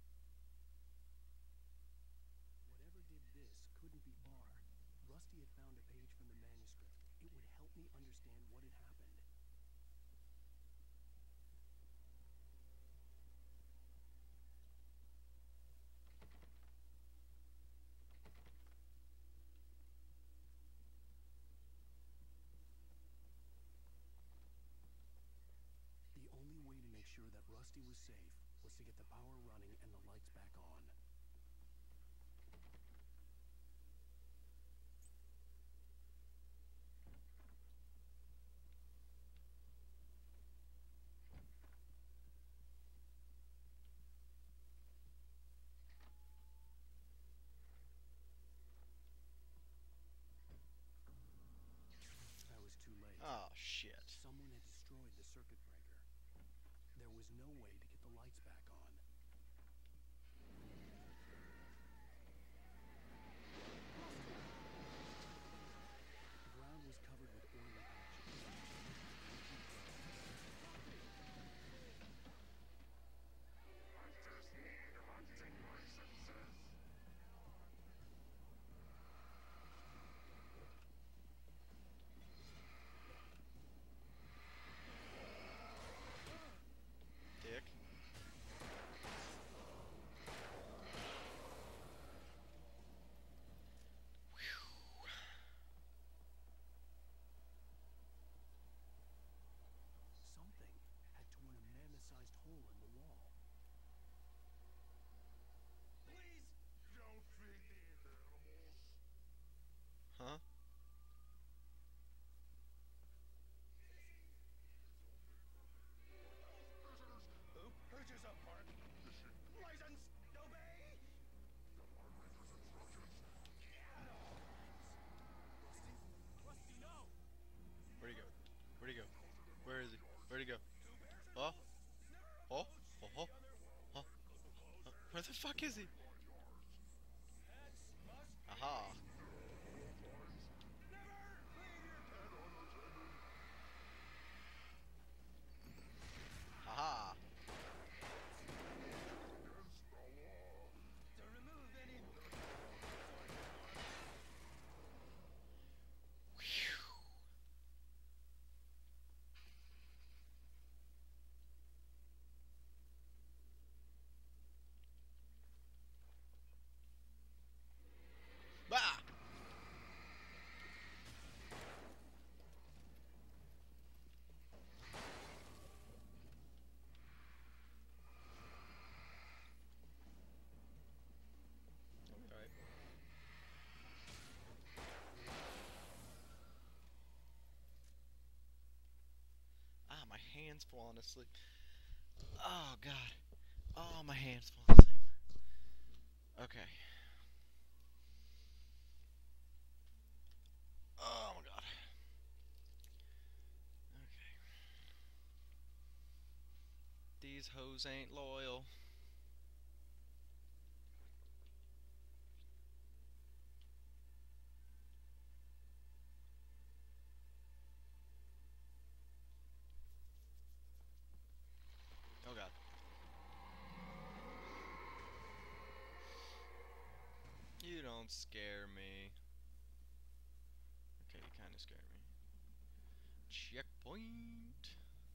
Whatever did this couldn't be Barr. Rusty had found a page from the manuscript. It would help me understand what had happened. The only way to make sure that Rusty was safe was to get the power running and the lights back on. I was too late. Oh, shit. Someone had destroyed the circuit breaker. There was no way to get the lights back on. The ground was covered with oily patches. Dick. Something had torn a mammoth-sized hole in the wall. Please don't feed these animals. Huh? Bridges up, Park. License, obey. Rusty, no! Where'd he go? Where'd he go? Where is he? Where'd he go? Oh? Oh? Oh? Oh? Oh? Where the fuck is he? Aha. Aha. To remove any... Bah! Alright. Ah, my hand's falling asleep. Oh, God. Oh, my hand's falling asleep. Okay. Oh, my God. Okay. These hoes ain't loyal. Oh, God. You don't scare me. Okay, you kind of scare me. Checkpoint.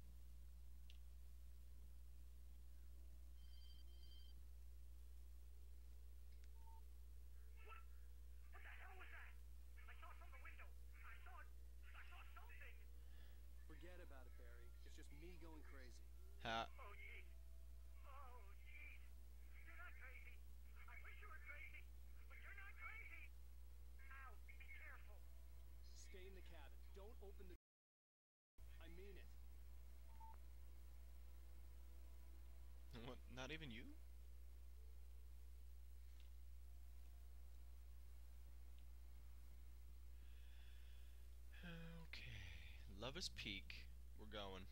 What the hell was that? I saw it from the window. I saw something. Forget about it, Barry. It's just me going crazy. Ha. Oh, jeez. Oh, jeez. You're not crazy. I wish you were crazy, but you're not crazy. Ow, be careful. Stay in the cabin. Don't open the... I mean it. What? Not even you? Okay. Lover's Peak. We're going.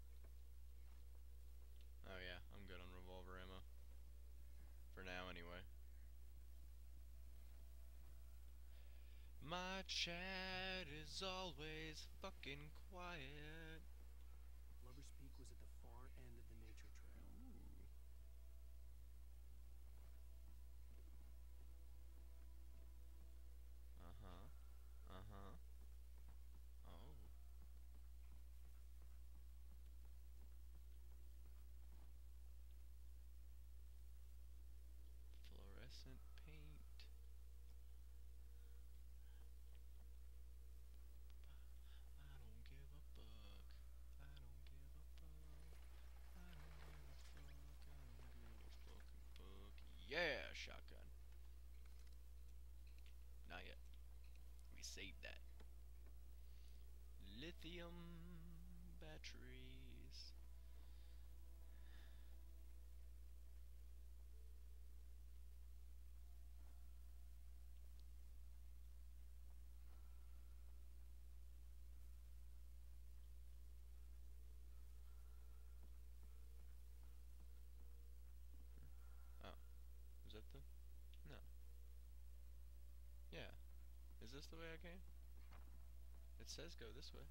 Oh yeah, I'm good on revolver ammo. For now, anyway. chat is always fucking quiet. Lover's Peak was at the far end of the nature trail. Uh-huh. Uh-huh. Oh. Fluorescent paint. I don't give a fuck. I don't give a fuck. I don't give a fuck. I don't give a fucking fuck. Yeah, shotgun. Not yet. We saved that. Lithium batteries. Oh. Is that the... No. Yeah. Is this the way I came? It says go this way.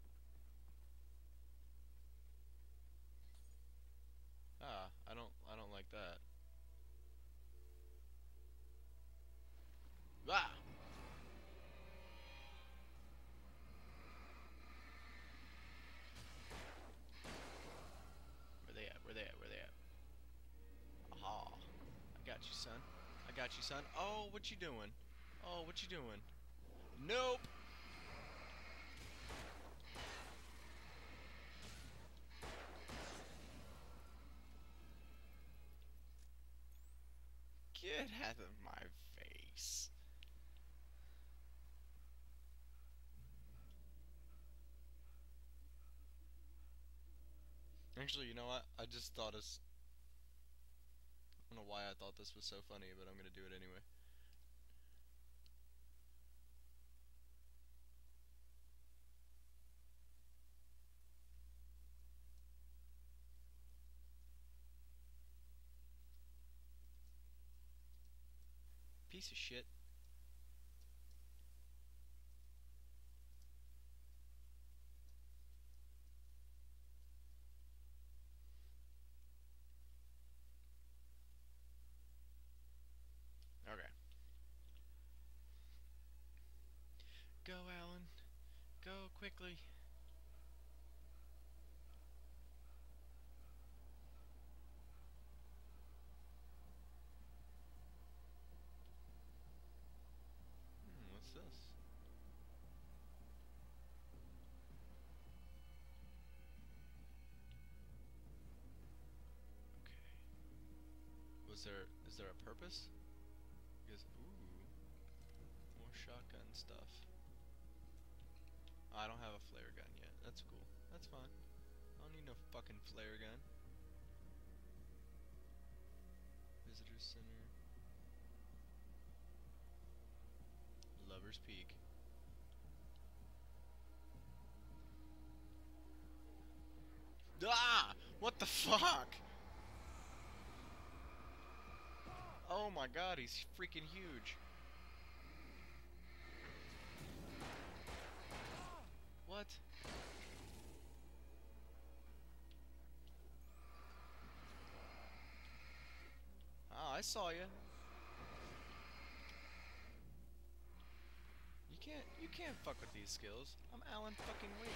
Ah, I don't like that. Ah! Where they at? Where they at? Where they at? Aha. I got you, son. I got you, son. Oh, what you doing? Oh, what you doing? Nope! Get out of my face. Actually, you know what? I just thought this... I don't know why I thought this was so funny, but I'm gonna do it anyway. Piece of shit. Okay. Go, Alan. Go quickly. What's this? Okay. Is there a purpose? Because, ooh, more shotgun stuff. I don't have a flare gun yet. That's cool. That's fine. I don't need no fucking flare gun. Visitor Center. Lover's Peak. Ah! What the fuck? Oh my god, he's freaking huge. What? Oh, I saw you. You can't fuck with these skills. I'm Alan fucking Wake.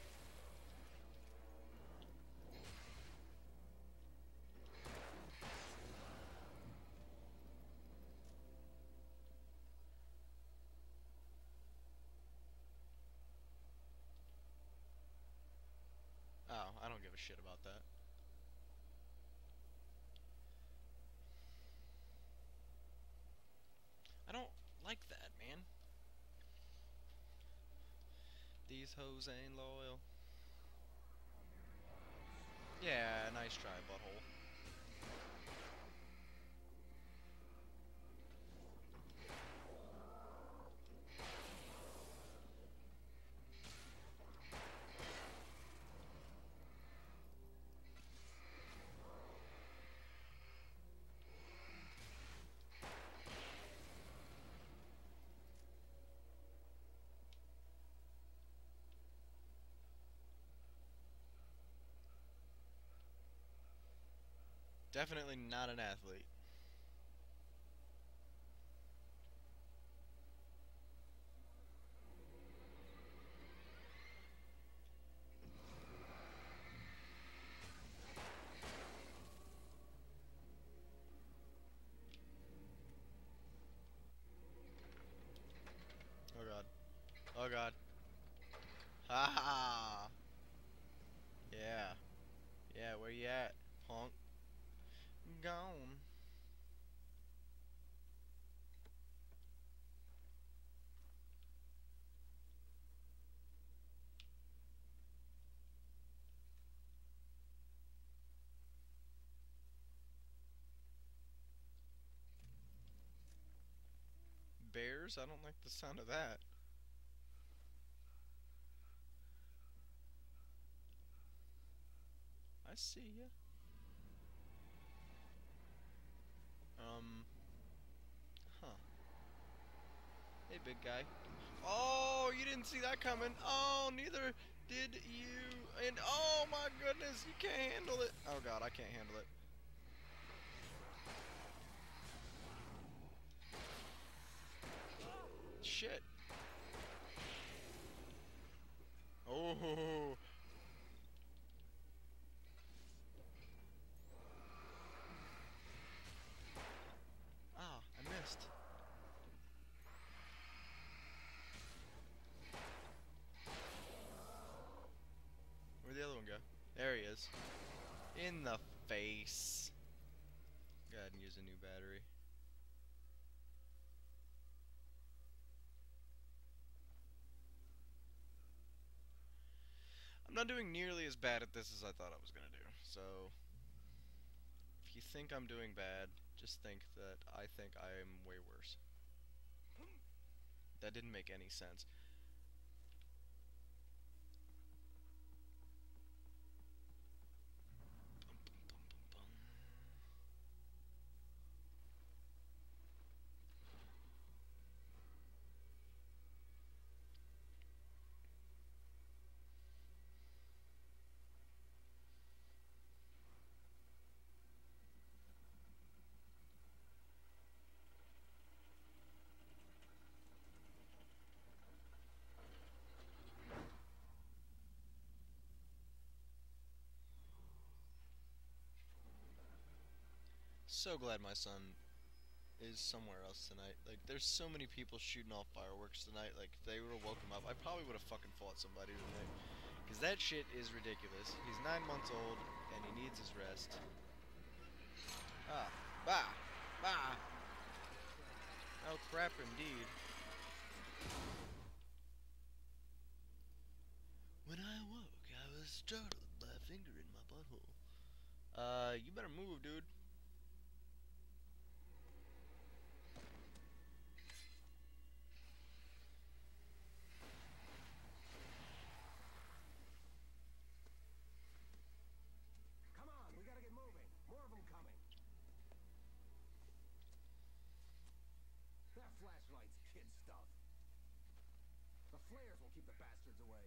Oh, I don't give a shit about that. I don't like that, man. These hoes ain't loyal. Yeah, nice try, butthole. Definitely not an athlete. Oh god. Oh god. Ha ha! Yeah. Yeah, where you at, punk? Gone. Bears? I don't like the sound of that. I see ya. Huh. Hey, big guy. Oh, you didn't see that coming. Oh, neither did you. And oh my goodness, you can't handle it. Oh god, I can't handle it. Shit. Oh. Ah, I missed. Where'd the other one go? There he is. In the face. Go ahead and use a new battery. I'm not doing nearly as bad at this as I thought I was gonna do. So, if you think I'm doing bad, just think that I think I am way worse. That didn't make any sense. So glad my son is somewhere else tonight. Like, there's so many people shooting off fireworks tonight. Like, if they would have woke him up, I probably would have fucking fought somebody tonight. Because that shit is ridiculous. He's 9 months old, and he needs his rest. Ah. Bah! Bah! Oh, crap indeed. When I awoke, I was startled by a finger in my butthole. You better move, dude. Come on, we gotta get moving. More of them coming. That flashlight's kid stuff. The flares will keep the bastards away.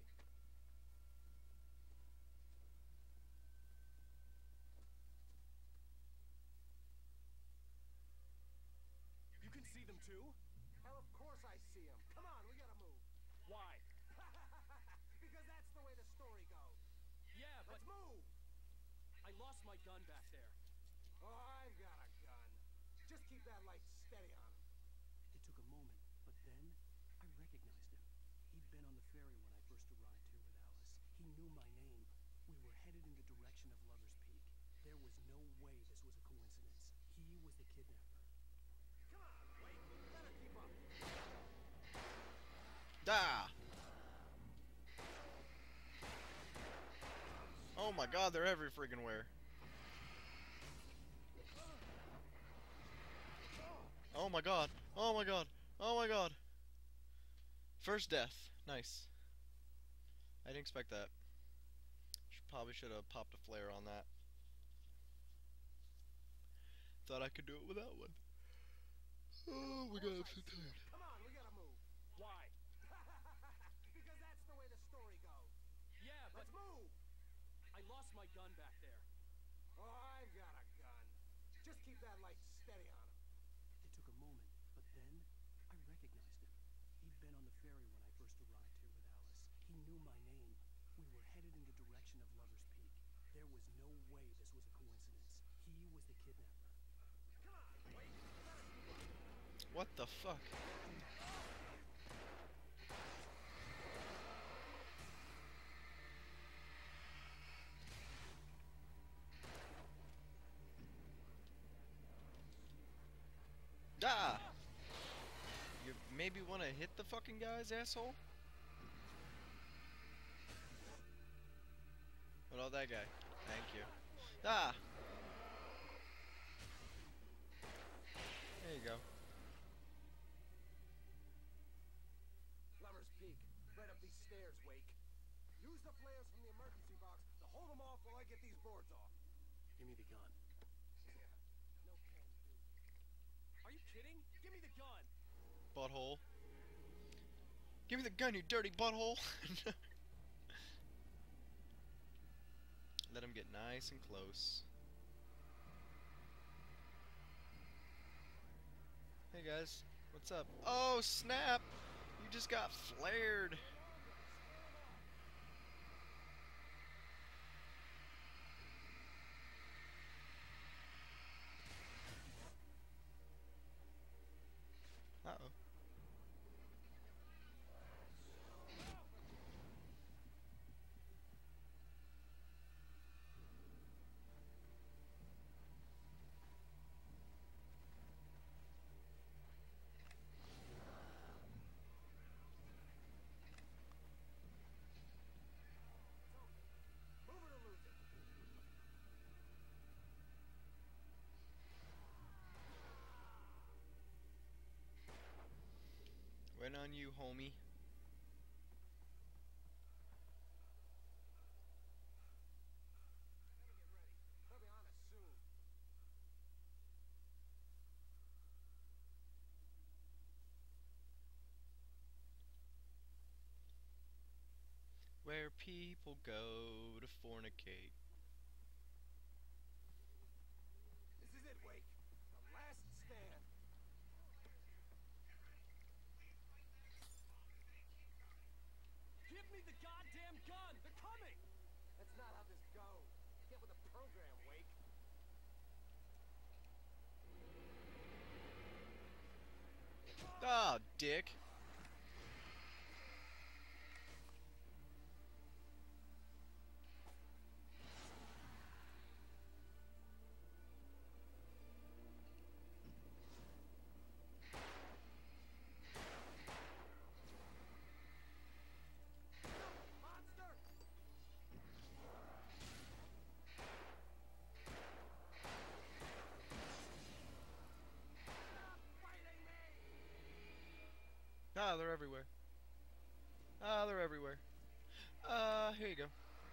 You can see them too? Hell, of course I see them. Come on, we gotta move. Why? Because that's the way the story goes. Yeah, but... Let's move! I lost my gun back there. Oh, I've got a gun. Just keep that light steady on him. It took a moment, but then I recognized him. He'd been on the ferry when I first arrived here with Alice. He knew my name. We were headed in the direction of Lover's Peak. There was no way this was a coincidence. He was the kidnapper. Come on, wait. You gotta keep up. Da! Oh my god, they're every freaking where. Oh my god. Oh my god. Oh my god. First death. Nice. I didn't expect that. Probably should have popped a flare on that. Thought I could do it without one. Oh my god, I'm so tired. Come on, we gotta move. Why? Because that's the way the story goes. Yeah, but... Let's move! I lost my gun back there. Oh, I've got a gun. Just keep that light steady on him. It took a moment, but then I recognized him. He'd been on the ferry when I first arrived here with Alice. He knew my name. We were headed in the direction of Lover's Peak. There was no way this was a coincidence. He was the kidnapper. What the fuck? Ah! You maybe want to hit the fucking guys, asshole? What about that guy? Thank you. Ah! There you go. Lover's Peak, right up these stairs, Wake. Use the flares from the emergency box to hold them off while I get these boards off. Give me the gun. No can do. Are you kidding? Give me the gun. Butthole. Give me the gun, you dirty butthole! Let him get nice and close. Hey guys, what's up? Oh snap! You just got flared! Uh-oh. Move it or lose it. Right on you, homie. Better get ready. They'll be on us soon. Where people go to fornicate. This is it, Wake. The last stand. Give me the goddamn gun! They're coming! That's not how this goes. Get with the program, Wake. Ah, dick. Monster! Stop fighting me! Ah, they're everywhere. Ah, they're everywhere. Here you go.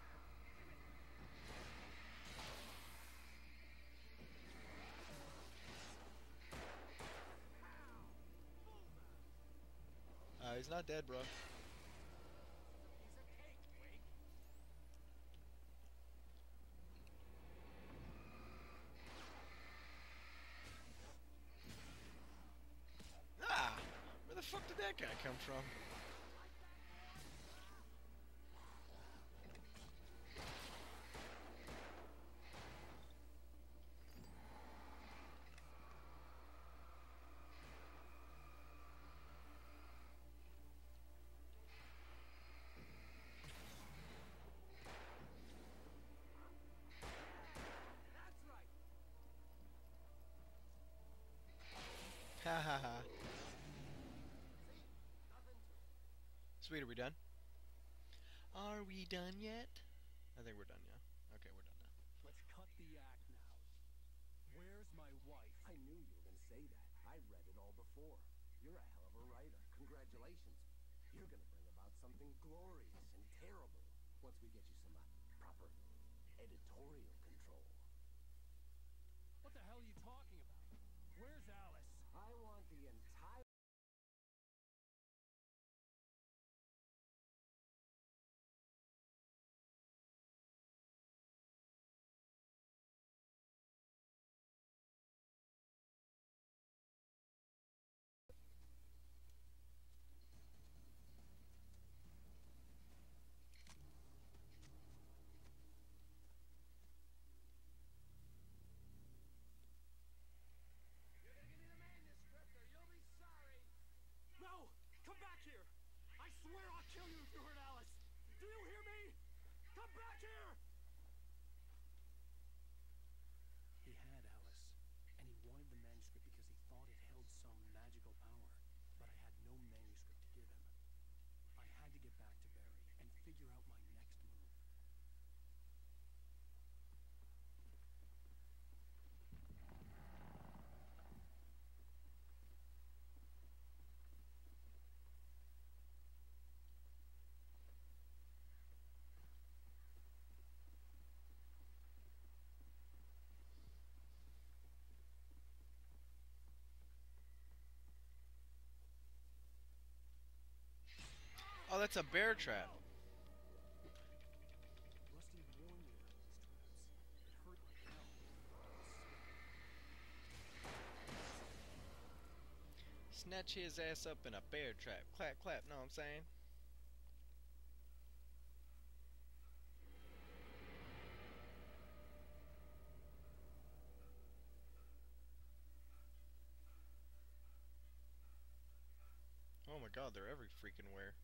He's not dead, bro. Piece of cake, Wake. Ah! Where the fuck did that guy come from? That's right. Ha ha ha. Nothing to it. Sweet, are we done? Are we done yet? I think we're done, yeah. Okay, we're done now. Let's cut the act now. Where's my wife? I knew you were going to say that. I read it all before. You're a hell of a writer. Congratulations. You're going to bring about something glorious and terrible once we get you some proper editorial control. What the hell are you talking about? Where's Alice? I want the entire back here! He had Alice, and he wanted the manuscript because he thought it held some magical power, but I had no manuscript to give him. I had to get back to Barry and figure out my next move. Oh, that's a bear trap. Rusty warned me about these traps. It hurt like hell. Snatch his ass up in a bear trap. Clap, clap, know what I'm saying? Oh my god, they're every freaking where.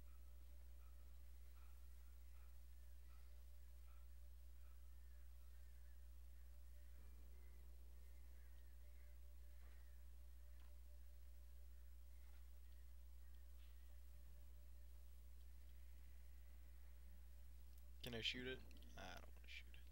Can I shoot it? I don't want to shoot it.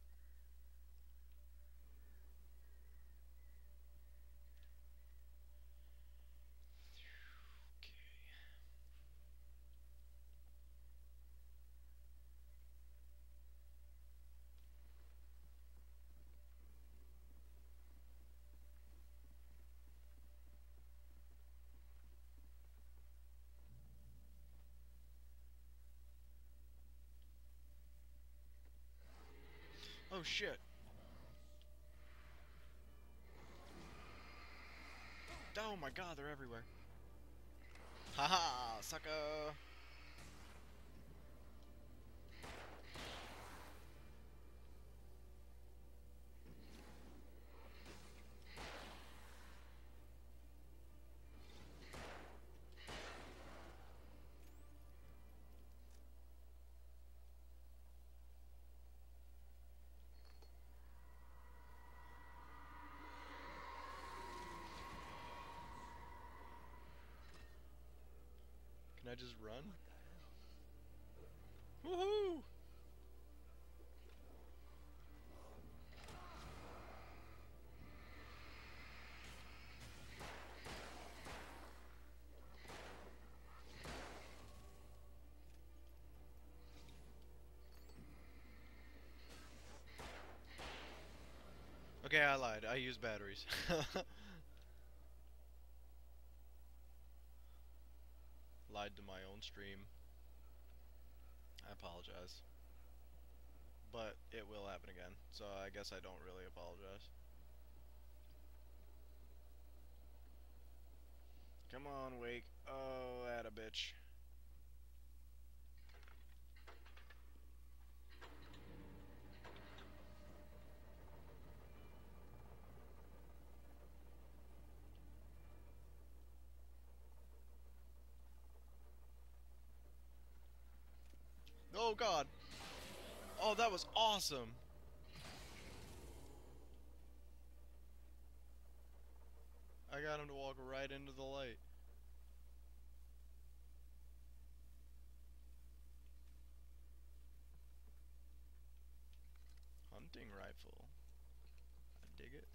Oh shit. Oh my god, they're everywhere. Haha, sucker. Can I just run? Woohoo! Okay, I lied. I use batteries. Lied to my own stream. I apologize. But it will happen again, so I guess I don't really apologize. Come on, Wake. Oh, atta bitch. Oh god. Oh, that was awesome. I got him to walk right into the light. Hunting rifle. I dig it.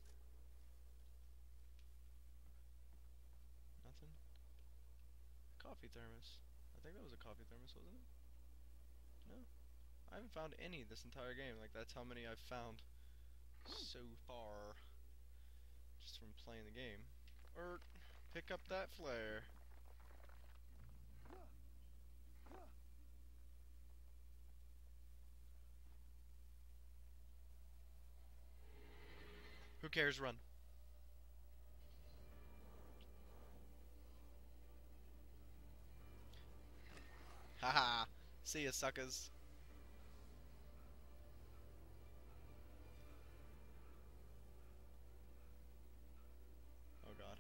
Nothing. Coffee thermos. I think that was a coffee thermos, wasn't it? No. I haven't found any this entire game. Like, that's how many I've found so far just from playing the game. Or pick up that flare. Who cares? Run. Haha. See ya, suckers. Oh god.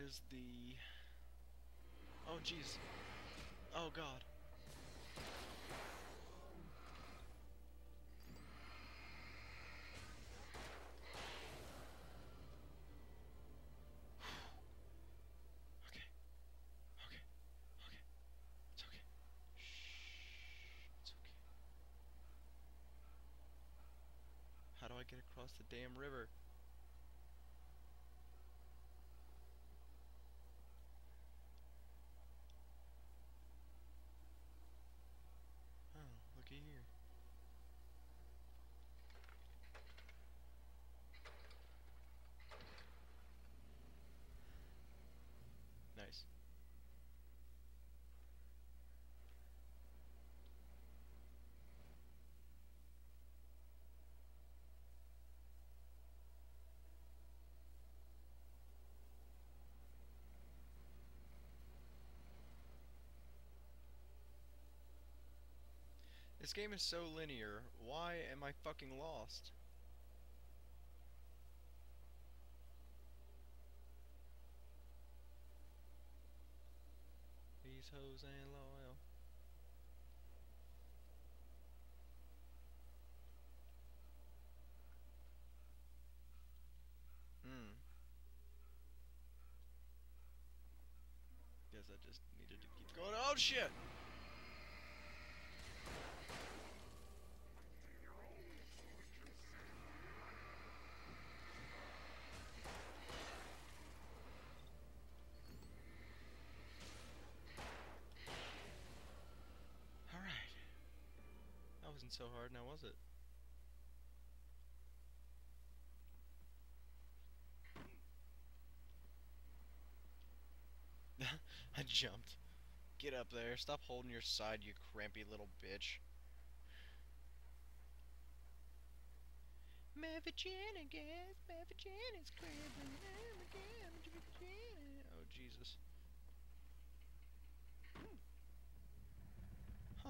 is the... Oh, jeez. Oh, God. Okay. Okay. Okay. It's okay. Shh. It's okay. How do I get across the damn river? Oh, looky here. Nice. This game is so linear. Why am I fucking lost? These hoes ain't loyal. Guess I just needed to keep going. Oh shit! Alright. That wasn't so hard now, was it? I jumped. Get up there. Stop holding your side, you crampy little bitch. My vagina, guys. My vagina's cramping. Oh, Jesus. Huh.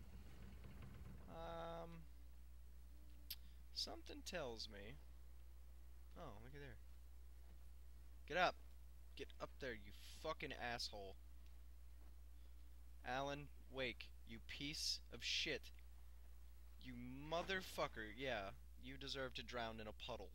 Something tells me... Oh, look at there. Get up. Get up there, you fucking asshole. Alan Wake, you piece of shit. You motherfucker. Yeah, you deserve to drown in a puddle.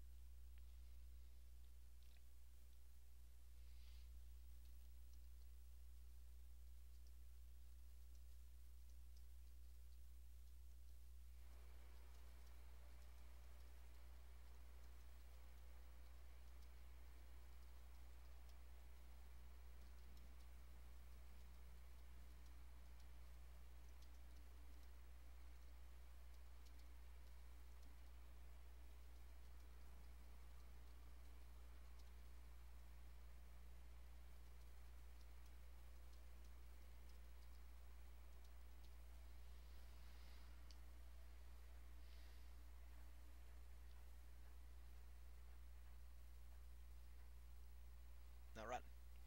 Now run.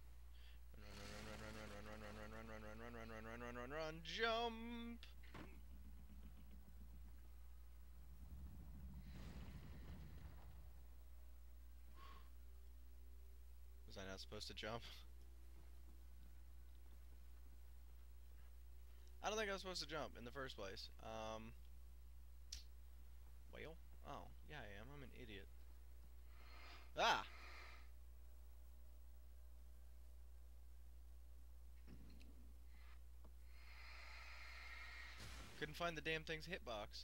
Run, jump! Was I not supposed to jump? I don't think I was supposed to jump in the first place. Whale? Oh, yeah I am. I'm an idiot. Ah! Couldn't find the damn thing's hitbox.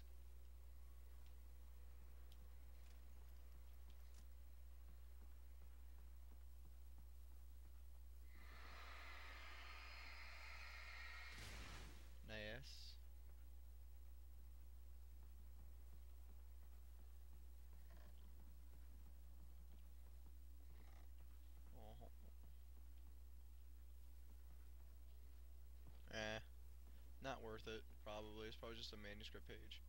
Nice. Oh. Not worth it, probably. It's probably just a manuscript page.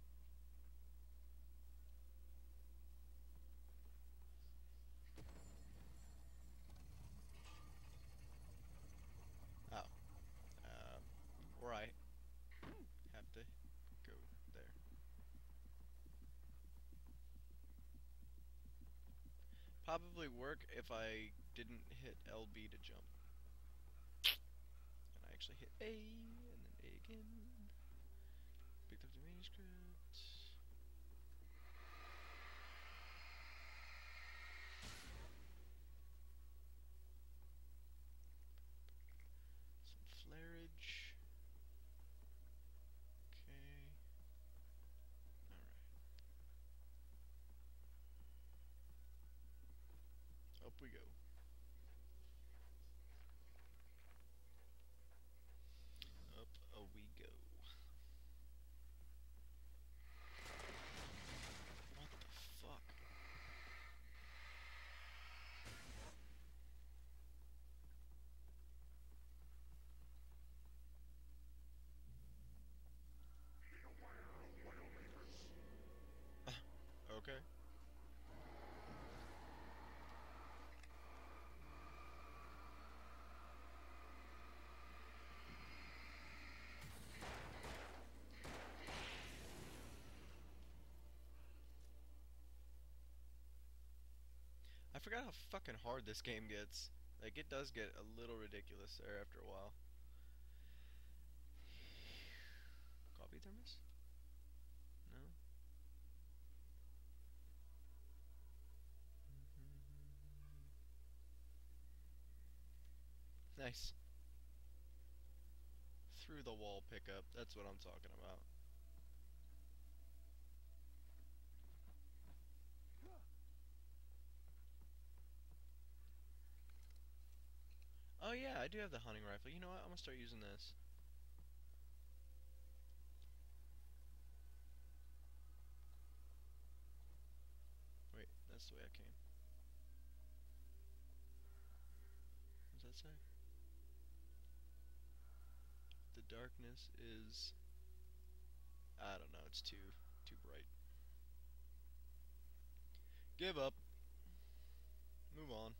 Oh. Or I have to go there. probably work if I didn't hit LB to jump. And I actually hit A, and then A again. Picked up the manuscript. Some flarage. Okay. Alright. Up we go. Up we go. What the fuck? Okay. I forgot how fucking hard this game gets. Like, it does get a little ridiculous there after a while. Coffee thermos? No? Nice. Through the wall pickup. That's what I'm talking about. Oh yeah, I do have the hunting rifle. You know what? I'm gonna start using this. Wait, that's the way I came. What does that say? The darkness is... I don't know, it's too bright. Give up. Move on.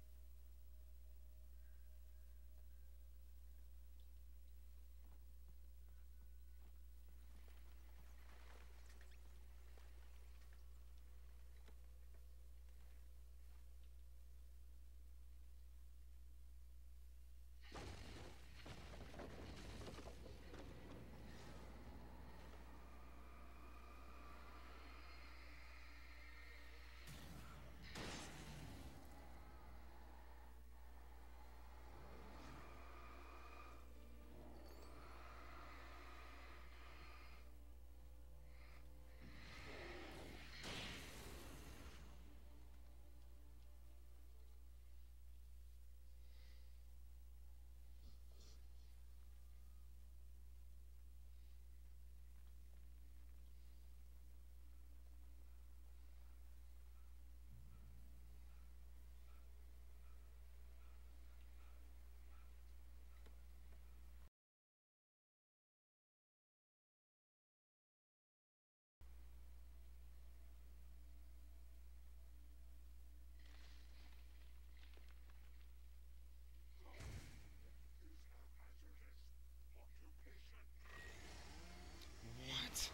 What?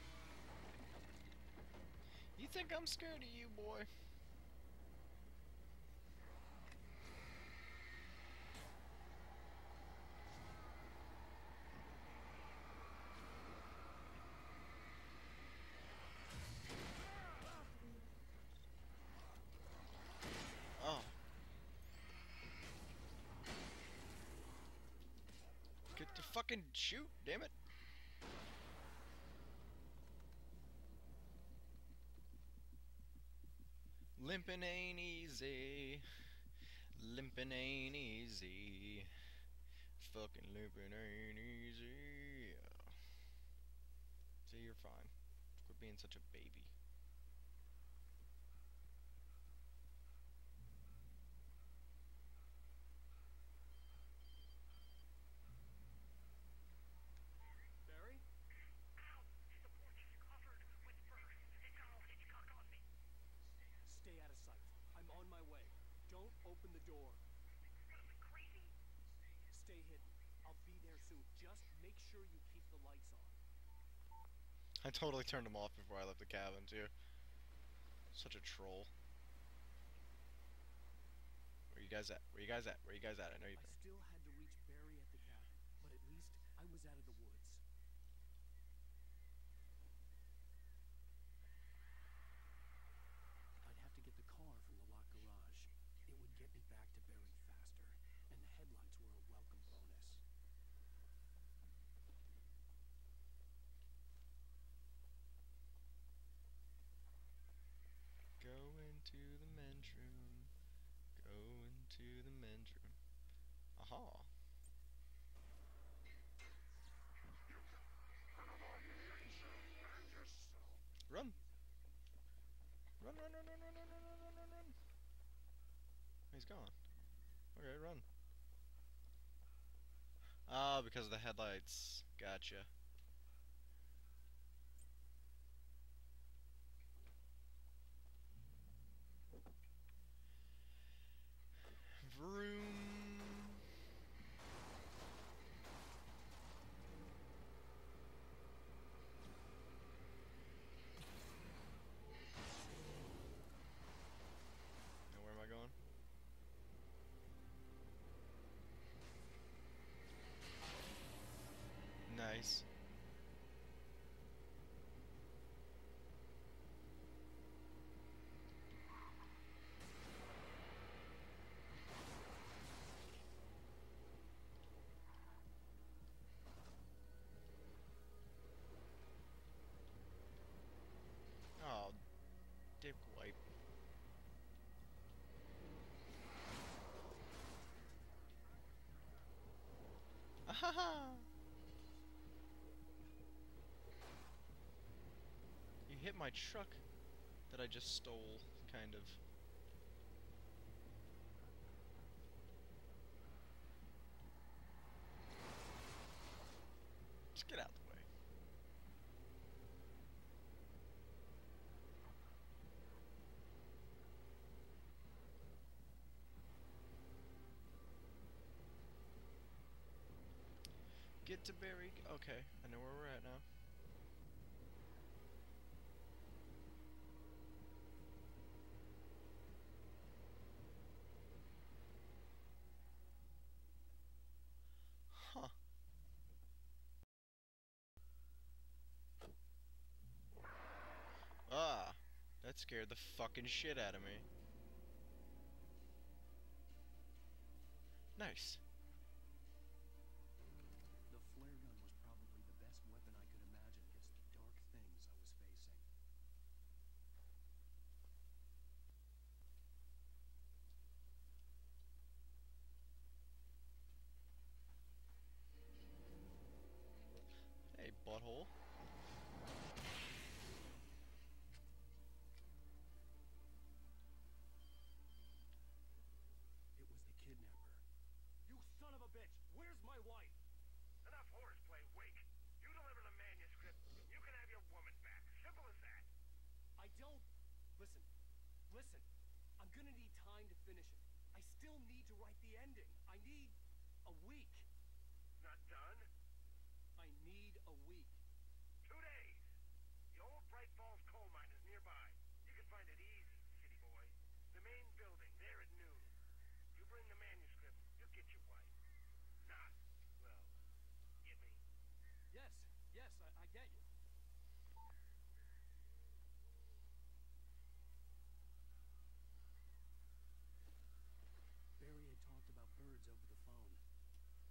You think I'm scared of you, boy? Oh. Get to fucking shoot, damn it. Limpin' ain't easy. Limpin' ain't easy. Fucking limpin' ain't easy. See, you're fine. Quit being such a baby. Barry? Ow! The porch is covered with fur. It's all Hitchcock on me. Stay out of sight. I'm on my way. Don't open the door. Crazy? Stay hidden. I'll be there soon. Just make sure you keep the lights on. I totally turned him off before I left the cabin, too. Such a troll. guys at? Where you guys at? Where you guys at? I know you. I still had to reach Barry at the cabin, but at least I was out of the woods. I'd have to get the car from the locked garage. It would get me back to Barry faster, and the headlights were a welcome bonus. Go into the men's room. Go into the men's room. Aha. Run. Run, run, run, run, run, run, run, run, run, run. He's gone. Okay, run. Ah, because of the headlights. Gotcha. Vroom. Now where am I going? Nice. Oh, dick wipe. Ahaha! You hit my truck that I just stole, kind of. Just get out of the way. Get to Barry. Okay, I know where we're at now. Huh. Ah, that scared the fucking shit out of me. Nice. The flare gun was probably the best weapon I could imagine against the dark things I was facing. Hey, butthole. It was the kidnapper. You son of a bitch! Where's my wife? Enough horseplay, Wake. You deliver the manuscript, you can have your woman back. Simple as that. I don't... Listen. Listen. I'm gonna need time to finish it. I still need to write the ending. I need a week. Not done? I need a week. 2 days. The old Bright Falls coal mine is nearby. You can find it easy, city boy. The main building, there at noon. You bring the manuscript, you'll get your wife. Not, well, get me? Yes, I get you. Barry had talked about birds over the phone.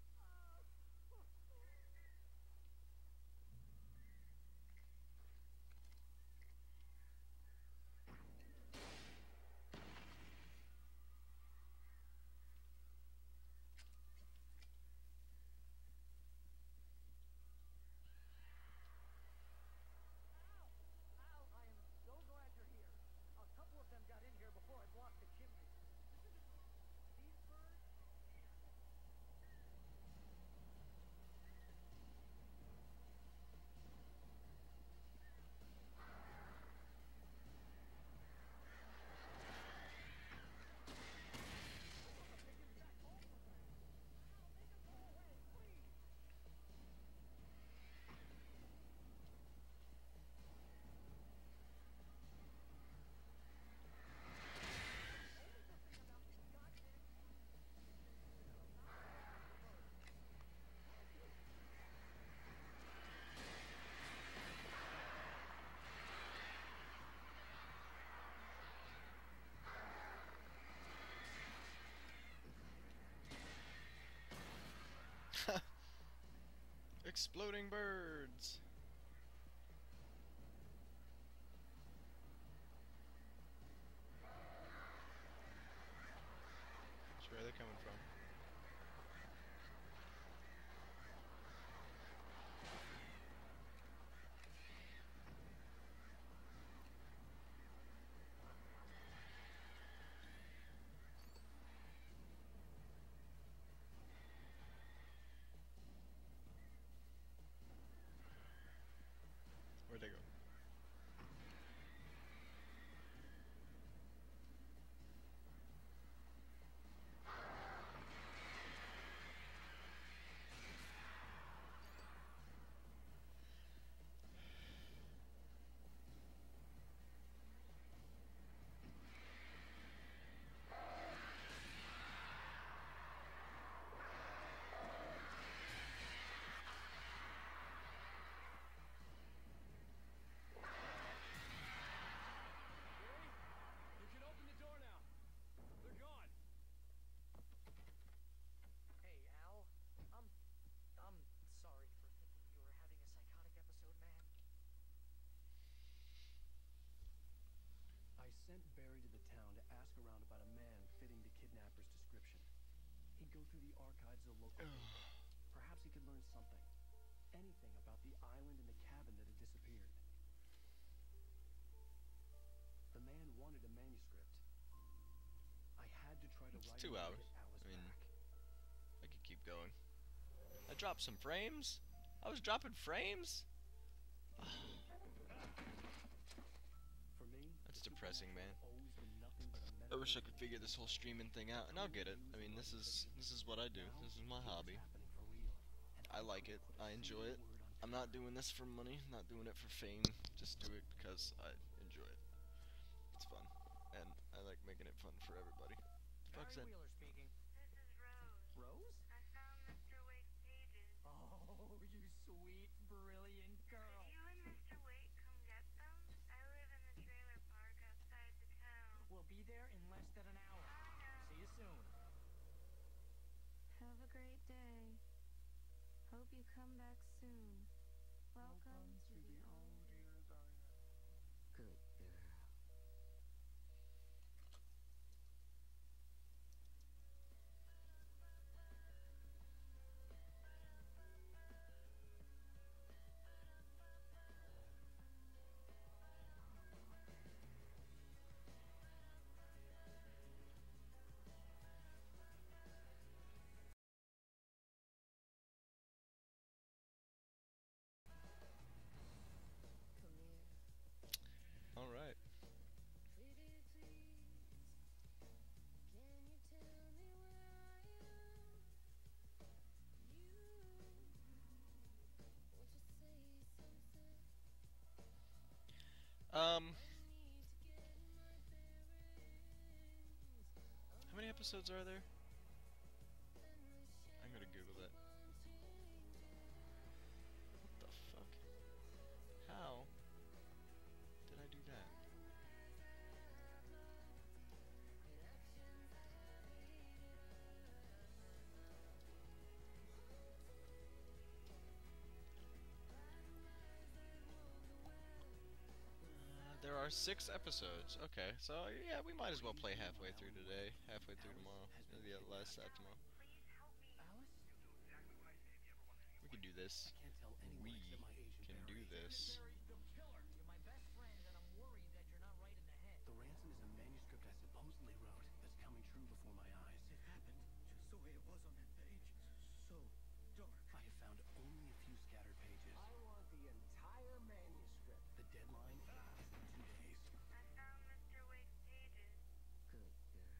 Exploding birds. Where are they coming from? Where'd they go? You can open the door now. They're gone. Hey, Al. I'm sorry for thinking you were having a psychotic episode, man. I sent Barry to the town to ask around about a man fitting the kidnapper's description. He'd go through the archives of local paper. Perhaps he could learn something. Anything about the island and the cabin that had disappeared. The man wanted a manuscript. I had to try to It's write 2 it and hours. get Alice I mean, back. I could keep going. I dropped some frames? I was dropping frames? For me, That's depressing, man. always been nothing but a I wish I could figure this whole streaming thing out, and I'll get it. I mean, this is what I do. This is my hobby. I like it. I enjoy it. I'm not doing this for money. Not doing it for fame. Just do it because I enjoy it. It's fun, and I like making it fun for everybody. The fuck's that? Barry Wheeler speaking. This is Rose. Rose? I found Mr. Wake's pages. Oh, you sweet, brilliant girl. Could you and Mr. Wake come get them? I live in the trailer park outside the town. We'll be there in less than an hour. See you soon. Have a great day. Hope you come back soon. Welcome to the old Good girl. All right. How many episodes are there? I'm gonna Google that. What the fuck? How did I do that? There are 6 episodes. Okay, so yeah, we might as well play halfway through today, halfway through tomorrow. Maybe at last that tomorrow. We can do this. I can't tell anyone except my agent Can do Barry. this. Barry, the killer. You're my best friend, and I'm worried that you're not right in the head. The ransom is a manuscript I supposedly wrote that's coming true before my eyes. It happened just the way it was on that page. So dark. I have found only a few scattered pages. I want the entire manuscript. The deadline is in 2 days. I found Mr. Wake's pages. Good girl.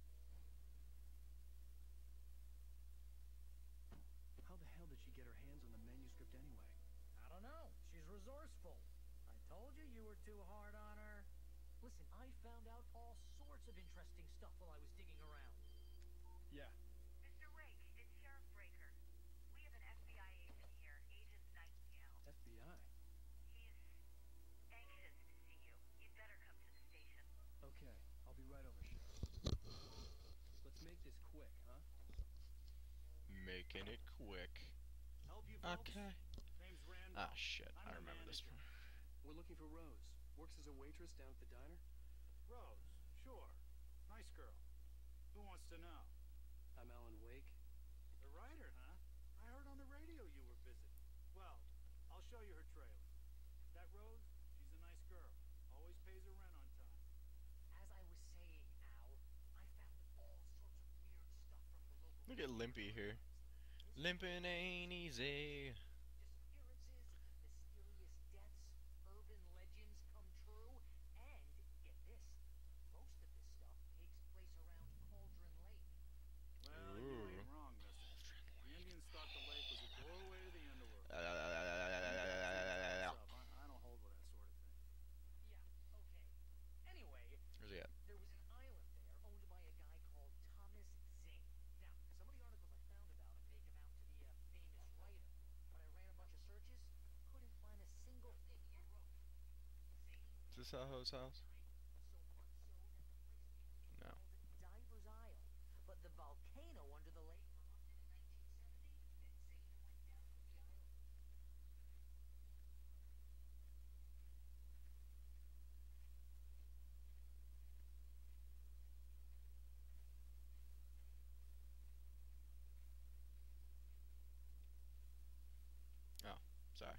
How the hell did she get her hands on the manuscript anyway? I don't know. She's resourceful. I told you you were too hard on her. Listen, I found out all sorts of interesting stuff while I was digging around. Yeah. Mr. Wake, it's Sheriff Breaker. We have an FBI agent here, Agent Nightingale. FBI. He's anxious to see you. You'd better come to the station. Okay, I'll be right over, Sheriff. Let's make this quick, huh? Making it quick. Help you folks? Okay. Name's Randall. Ah, shit. I'm I the remember this manager. one. We're looking for Rose. Works as a waitress down at the diner. Rose, sure. Nice girl. Who wants to know? I'm Alan Wake. The writer, huh? I heard on the radio you were visiting. Well, I'll show you her trailer. That Rose, she's a nice girl. Always pays her rent on time. As I was saying, Al, I found all sorts of weird stuff from the local... Look at Limpy here. Limping ain't easy. Disappearances, mysterious deaths, urban legends come true, and, get this, most of this stuff takes place around Cauldron Lake. Well, you ain't wrong, mister. The Indians thought the lake was a doorway to the underworld. I don't hold with that sort of thing. Yeah, okay. Anyway, Where's he at? there was an island there owned by a guy called Thomas Zane. Now, some of the articles I found about him make him out to be a famous writer, but I ran a bunch of searches, couldn't find a single thing he wrote. Is this Aho's house? No. Diver's Isle, but the volcano under the lake erupted in 1970, and Zane went down with the island. Oh, sorry.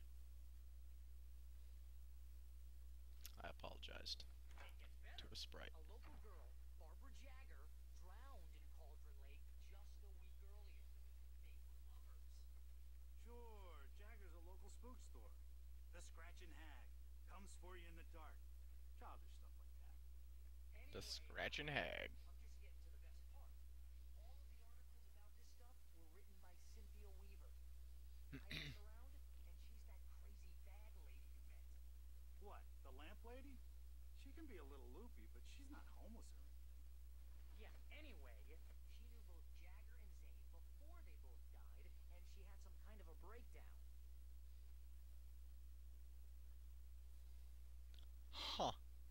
I apologized to a sprite. A local girl, Barbara Jagger, drowned in Cauldron Lake just a week earlier. They were lovers. Sure, Jagger's a local spook store. The Scratchin' Hag. Comes for you in the dark. Childish stuff like that. The Scratchin' Hag. I'm just getting to the best part. All of the articles about this stuff were written by Cynthia Weaver. I asked around, and she's that crazy bag lady you met. What, the lamp lady? She can be a little loopy, but she's not homeless or anything. Yeah, anyway, she knew both Jagger and Zane before they both died, and she had some kind of a breakdown. Huh.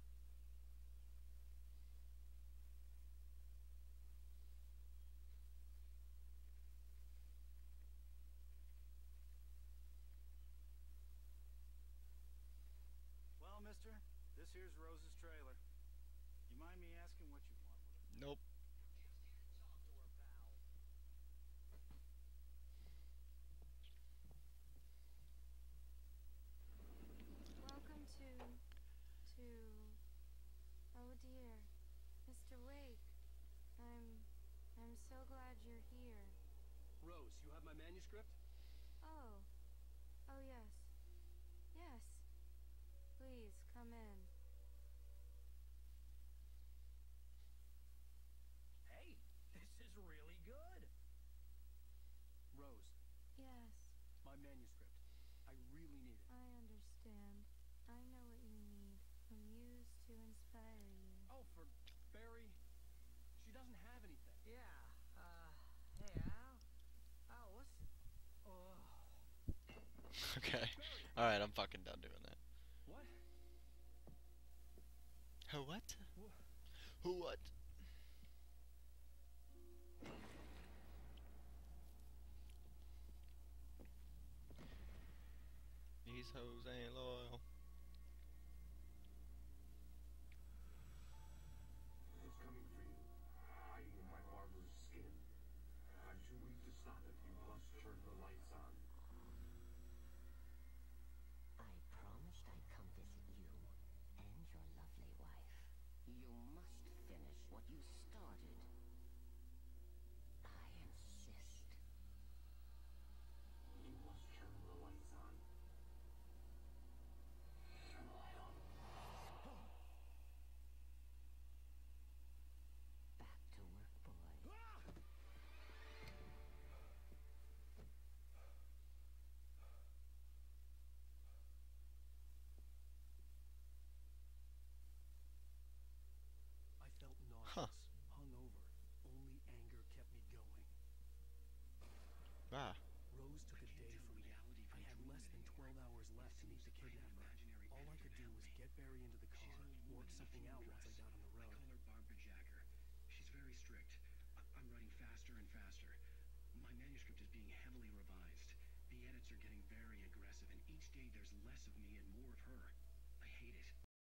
Well, mister, this here's Rose's trailer. You mind me asking what you want with it? Nope. Talk to her, pal. Welcome to... Oh dear. Mr. Wake. I'm so glad you're here. Rose, you have my manuscript? Oh. Oh, yes. Yes. Please, come in. Hey, this is really good. Rose, Yes, my manuscript. I really need it. I understand. I know what you need. A muse to inspire you. Oh, for Barry? She doesn't have anything. Yeah, hey, Al? Al, what's... Oh. Okay. Alright, I'm fucking done doing that. What? Who what? Who what? These hoes ain't loyal. Who's coming for you? Hiding in my barber's skin. I'm too weak to stop it. You must turn the lights on. I promised I'd come visit you and your lovely wife. You must finish what you started. I insist. You must turn the lights on. Turn the light on. Back to work, boy. I felt nauseous, hungover. Only anger kept me going. Ah. Rose took a day from me. I had less than 12 hours left to meet the kidnapper. All I could do was get Barry into the car, work something out once I got on the road. I call her Barbara Jagger. She's very strict. I'm writing faster and faster. My manuscript is being heavily revised. The edits are getting very aggressive, and each day there's less of me and more of her. I hate it.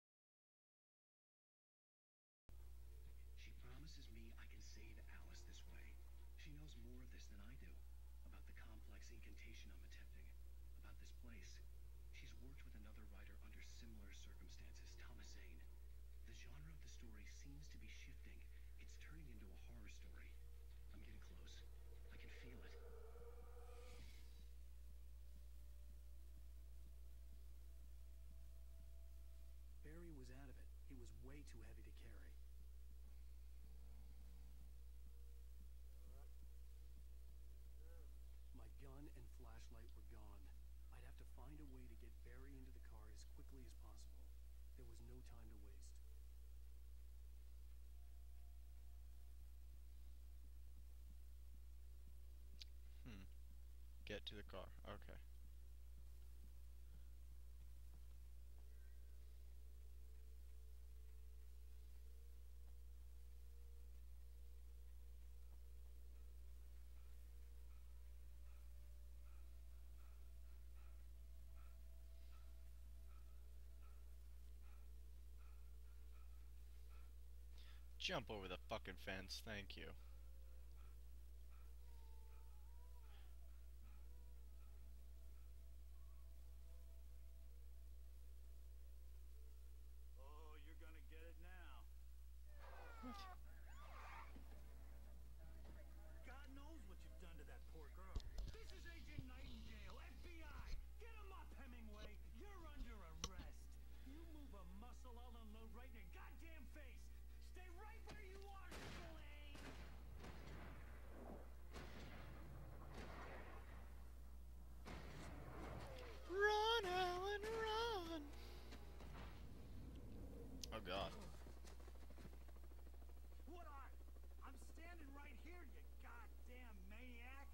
She promises me I can save Alice this way. She knows more of this than I do. About the complex incantation I'm attempting. About this place. She's worked with another writer under similar circumstances, Thomas Zane. The genre of the story seems to be shifting. It's turning into a horror story. I'm getting close. I can feel it. Barry was out of it. He was way too heavy to carry. My gun and flashlight were gone. I'd have to find a way to get Barry into the car as quickly as possible. There was no time to waste. Get to the car. Okay. Jump over the fucking fence, thank you. Oh, you're gonna get it now. What? God knows what you've done to that poor girl. This is Agent Nightingale, FBI. Get him up, Hemingway. You're under arrest. You move a muscle, I'll unload right in your goddamn face. Stay right where you are, Spillane. Run, Alan, run! Oh god. What are? I'm standing right here, you goddamn maniac.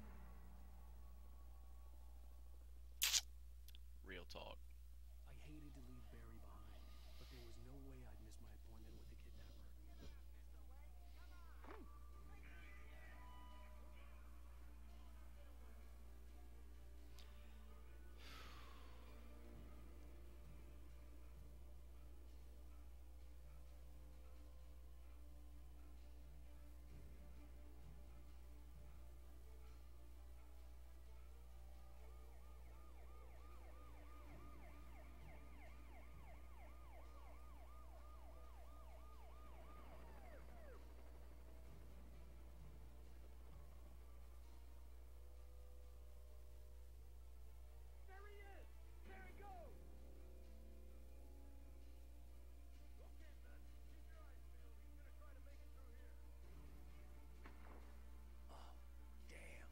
Real talk. I hated to leave Barry behind, but there was no way I'd miss my appointment with the kidnapper. There he is. There he goes. Okay, Ben. Keep your eyes peeled. He's gonna try to make it through here. Oh, damn.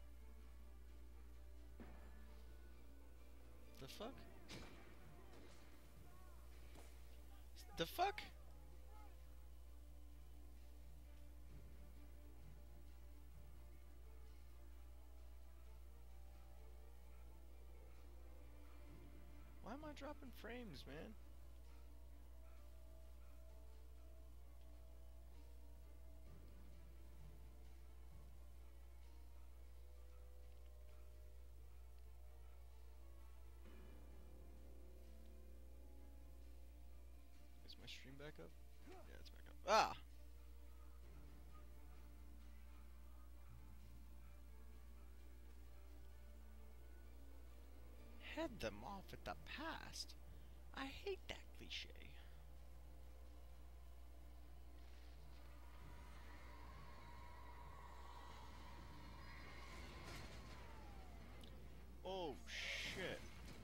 The fuck? The fuck? Why am I dropping frames, man? Is my stream back up? Yeah, it's back up. Ah! Head them off at the past. I hate that cliche. Oh shit.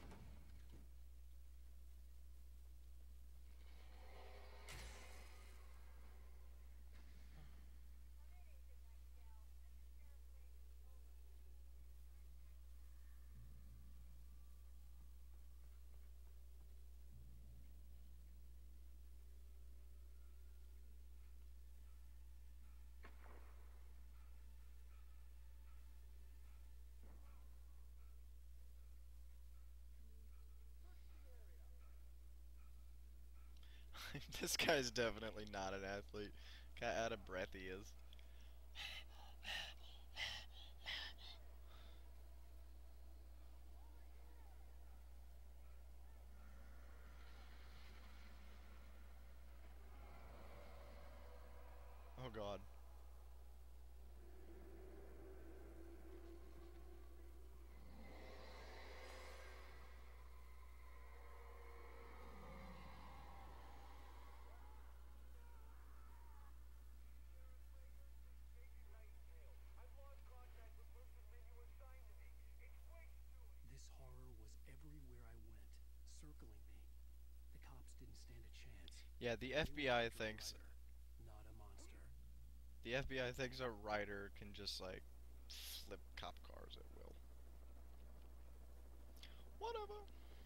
This guy's definitely not an athlete. Guy out of breath he is. god. This horror was everywhere I went, circling me. The cops didn't stand a chance. Yeah, the They were FBI after a thinks writer, not a monster. the FBI thinks a writer can just like flip cop cars at will. Whatever.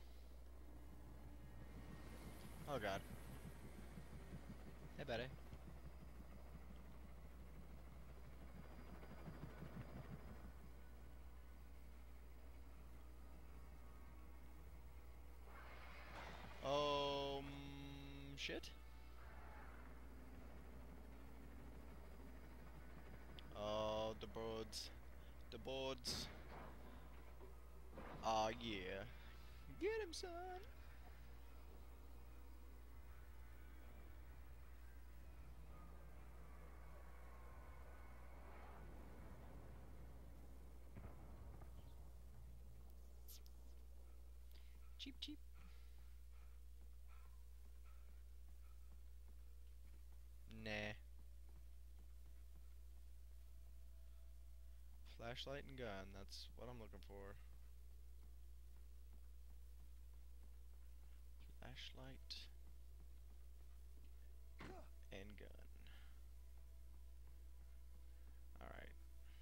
Oh god. Hey, buddy. Shit. Oh, the birds. The birds. Aw, yeah. Get him, son. Cheap, cheap. Nah. Flashlight and gun, that's what I'm looking for. Flashlight and gun. Alright.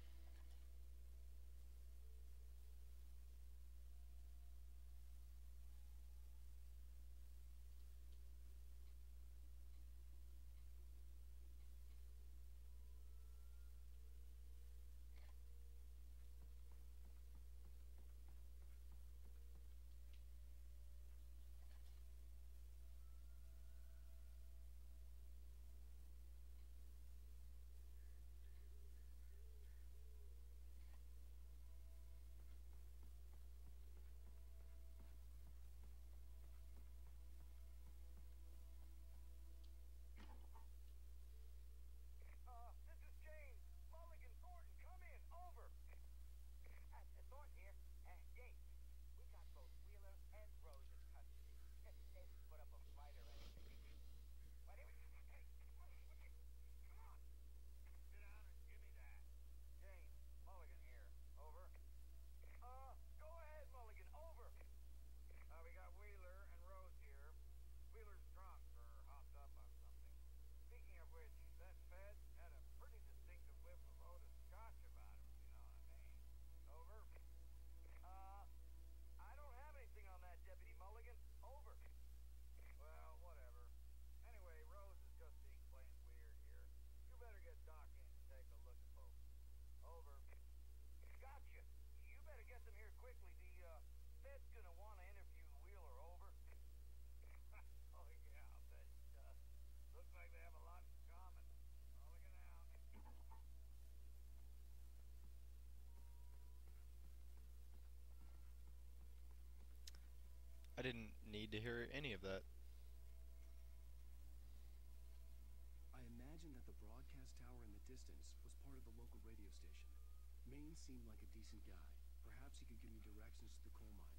This is James. Mulligan, Thornton, come in. Over. Thornton here. James, we got both Wheeler and Rose in custody. They put up a fight or anything. What do you... Hey, come on. Sit down and give me that. James, Mulligan here. Over. Go ahead, Mulligan. Over. We got Wheeler and Rose here. Wheeler's drunk or hopped up on something. Speaking of which, that Fed had a pretty distinctive whiff of Otis Scotch about him, if you know what I mean. Over. I don't have anything on that, Deputy Mulligan. Over. Well, whatever. Anyway, Rose is just being plain weird here. You better get Doc in to take a look at folks. Over. Gotcha. You better get them here quickly. The Fed's gonna want to interview Wheeler. Over. Oh yeah, I'll bet he does. Looks like they have a lot in common. Mulligan out. I didn't need to hear any of that. I imagined that the broadcast tower in the distance was part of the local radio station. Maine seemed like a decent guy. Perhaps he could give me directions to the coal mine.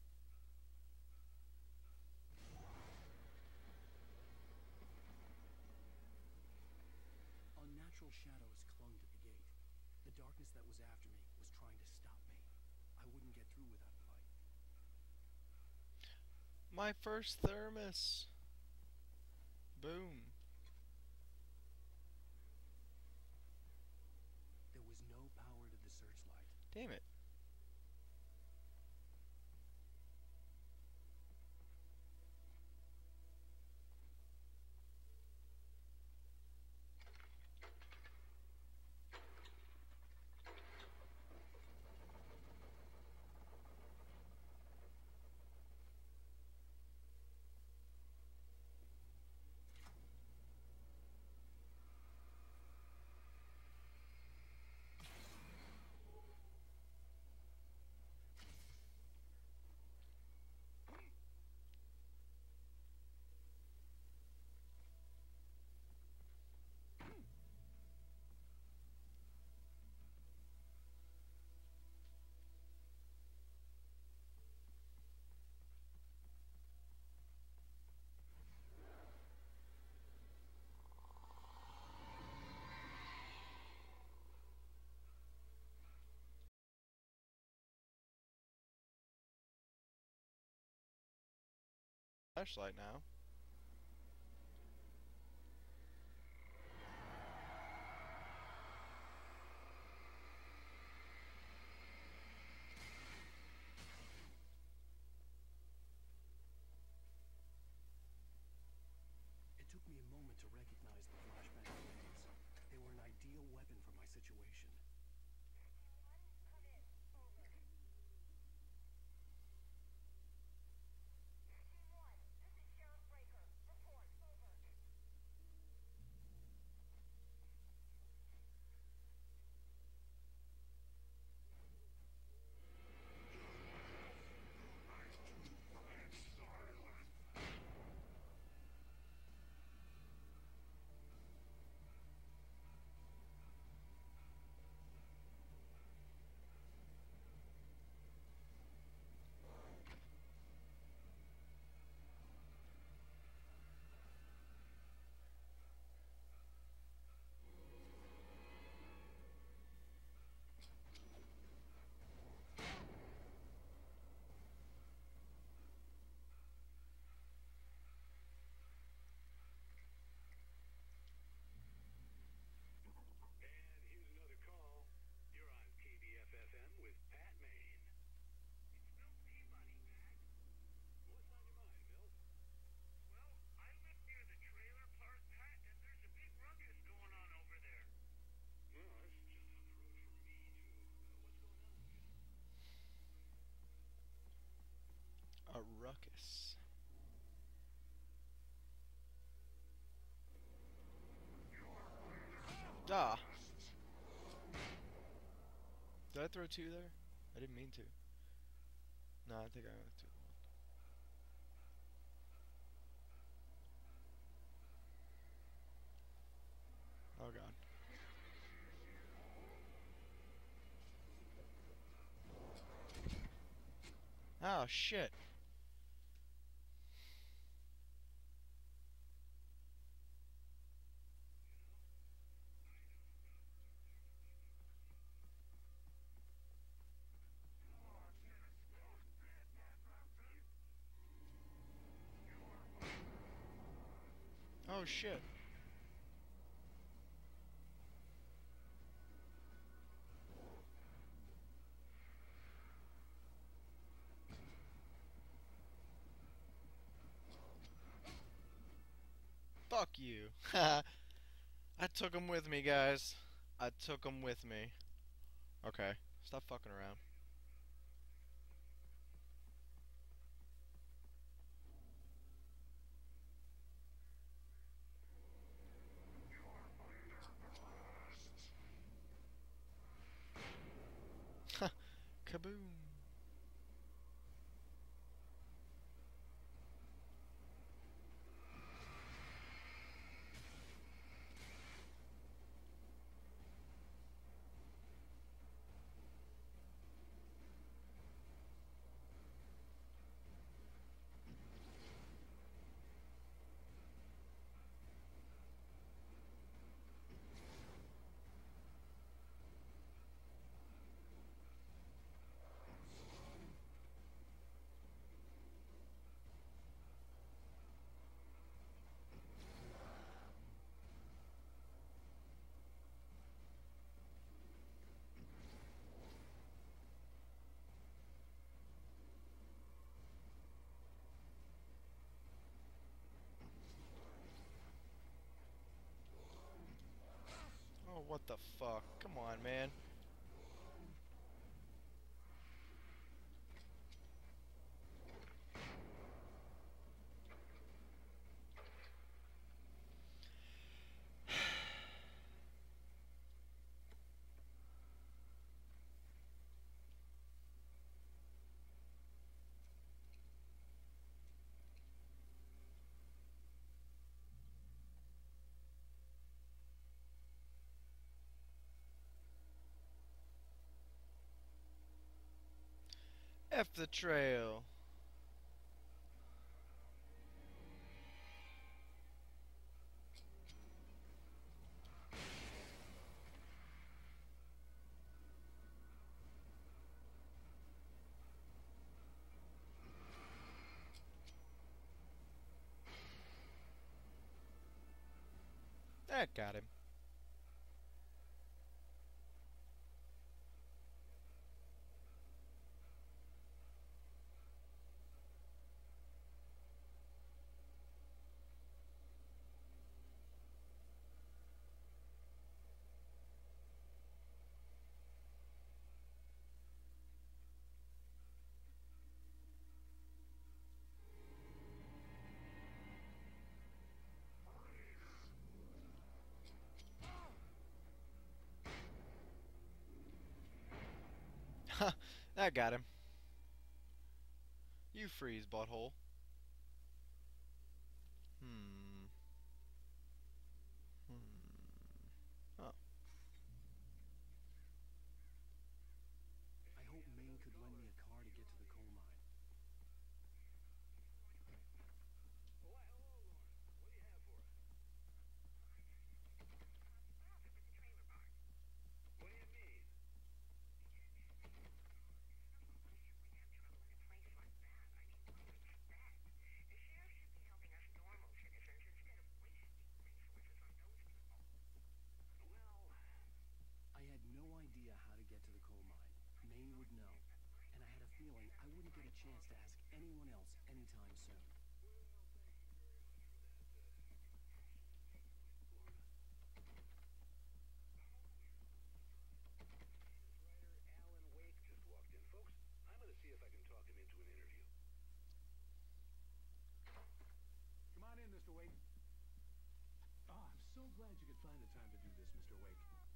Unnatural shadows clung to the gate. The darkness that was after me was trying to stop me. I wouldn't get through without a fight. My first thermos. Boom. There was no power to the searchlight. Damn it. flashlight now. It took me a moment to recognize the flashbang grenades. They were an ideal weapon for my situation. A ruckus. Ah. Did I throw two there? I didn't mean to. No, I think I only threw one. Oh god. Oh shit. Oh shit. Fuck you. I took him with me, guys. I took him with me. Okay. Stop fucking around. Kaboom. Oh, what the fuck? Come on, man. F the trail. That got him. Ha! That got him. You freeze, butthole. Hmm. Oh. I hope Maine could lend me a car to get to the coal mine. I had no idea how to get to the coal mine. Maine would know. And I had a feeling I wouldn't get a chance to ask anyone else anytime soon. Come on in, Mr. Wake. Oh, I'm so glad you could find the time to do this, Mr. Wake.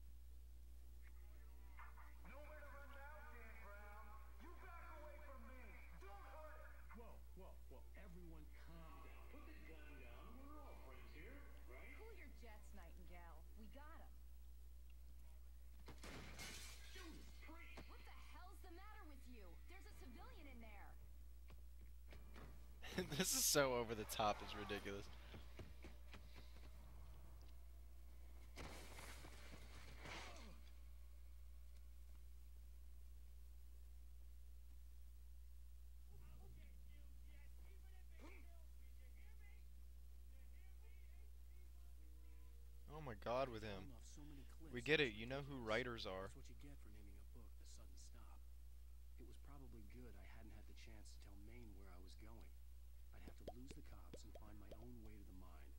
Nowhere to run now, Dan Brown. You back away from me. Don't hurt her. Whoa, whoa, whoa. Everyone calm down. Put the gun down. We're all friends here, right? Cool your jets, Nightingale. We got him. Judas Priest! What the hell's the matter with you? There's a civilian in there. This is so over the top, it's ridiculous. Oh my god, with him. We get it, you know who writers are. That's what you get for naming a book The Sudden Stop. It was probably good I hadn't had the chance to tell Maine where I was going. I'd have to lose the cops and find my own way to the mine.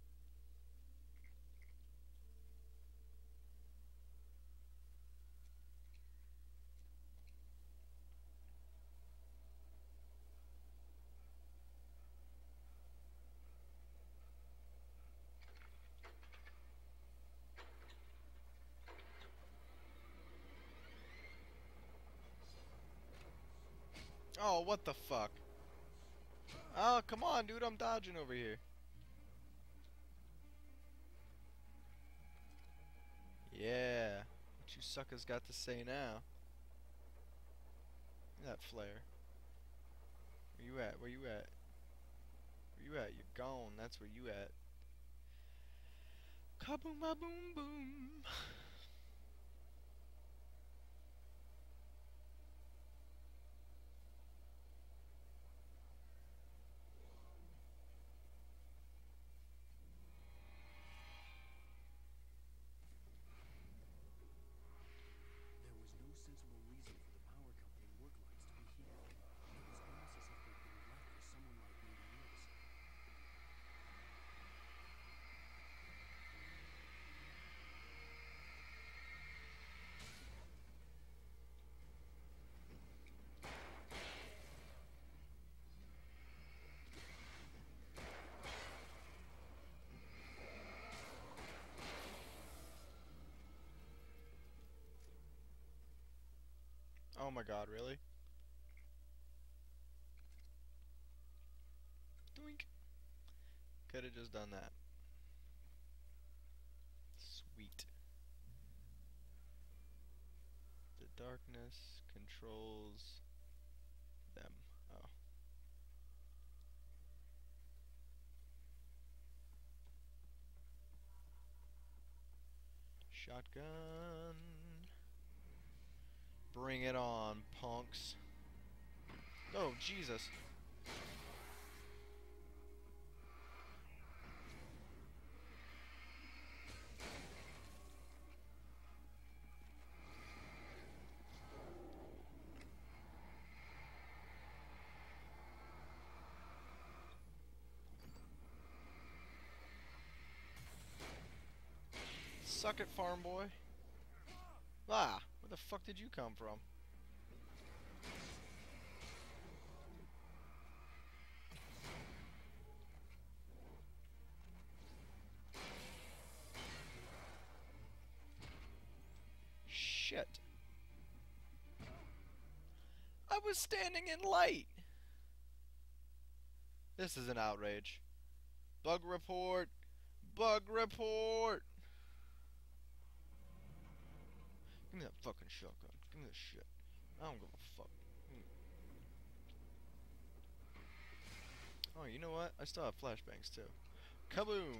Oh, what the fuck? Oh, come on, dude, I'm dodging over here. Yeah. What you suckers got to say now? Look at that flare. Where you at? Where you at? Where you at? You're gone. That's where you at. Kaboom, ba boom, boom. There was no sensible reason for the power company work lights to be here. It was almost as if they'd been left for someone like me to use. Oh my god, really? Doink. Could have just done that. Sweet. The darkness controls them. Oh. Shotgun. Bring it on, punks. Oh, Jesus. rocket farm boy. Ah, where the fuck did you come from? Shit. I was standing in light. This is an outrage. Bug report. Bug report. Give me that fucking shotgun. Give me that shit. I don't give a fuck. Oh, you know what? I still have flashbangs too. Kaboom!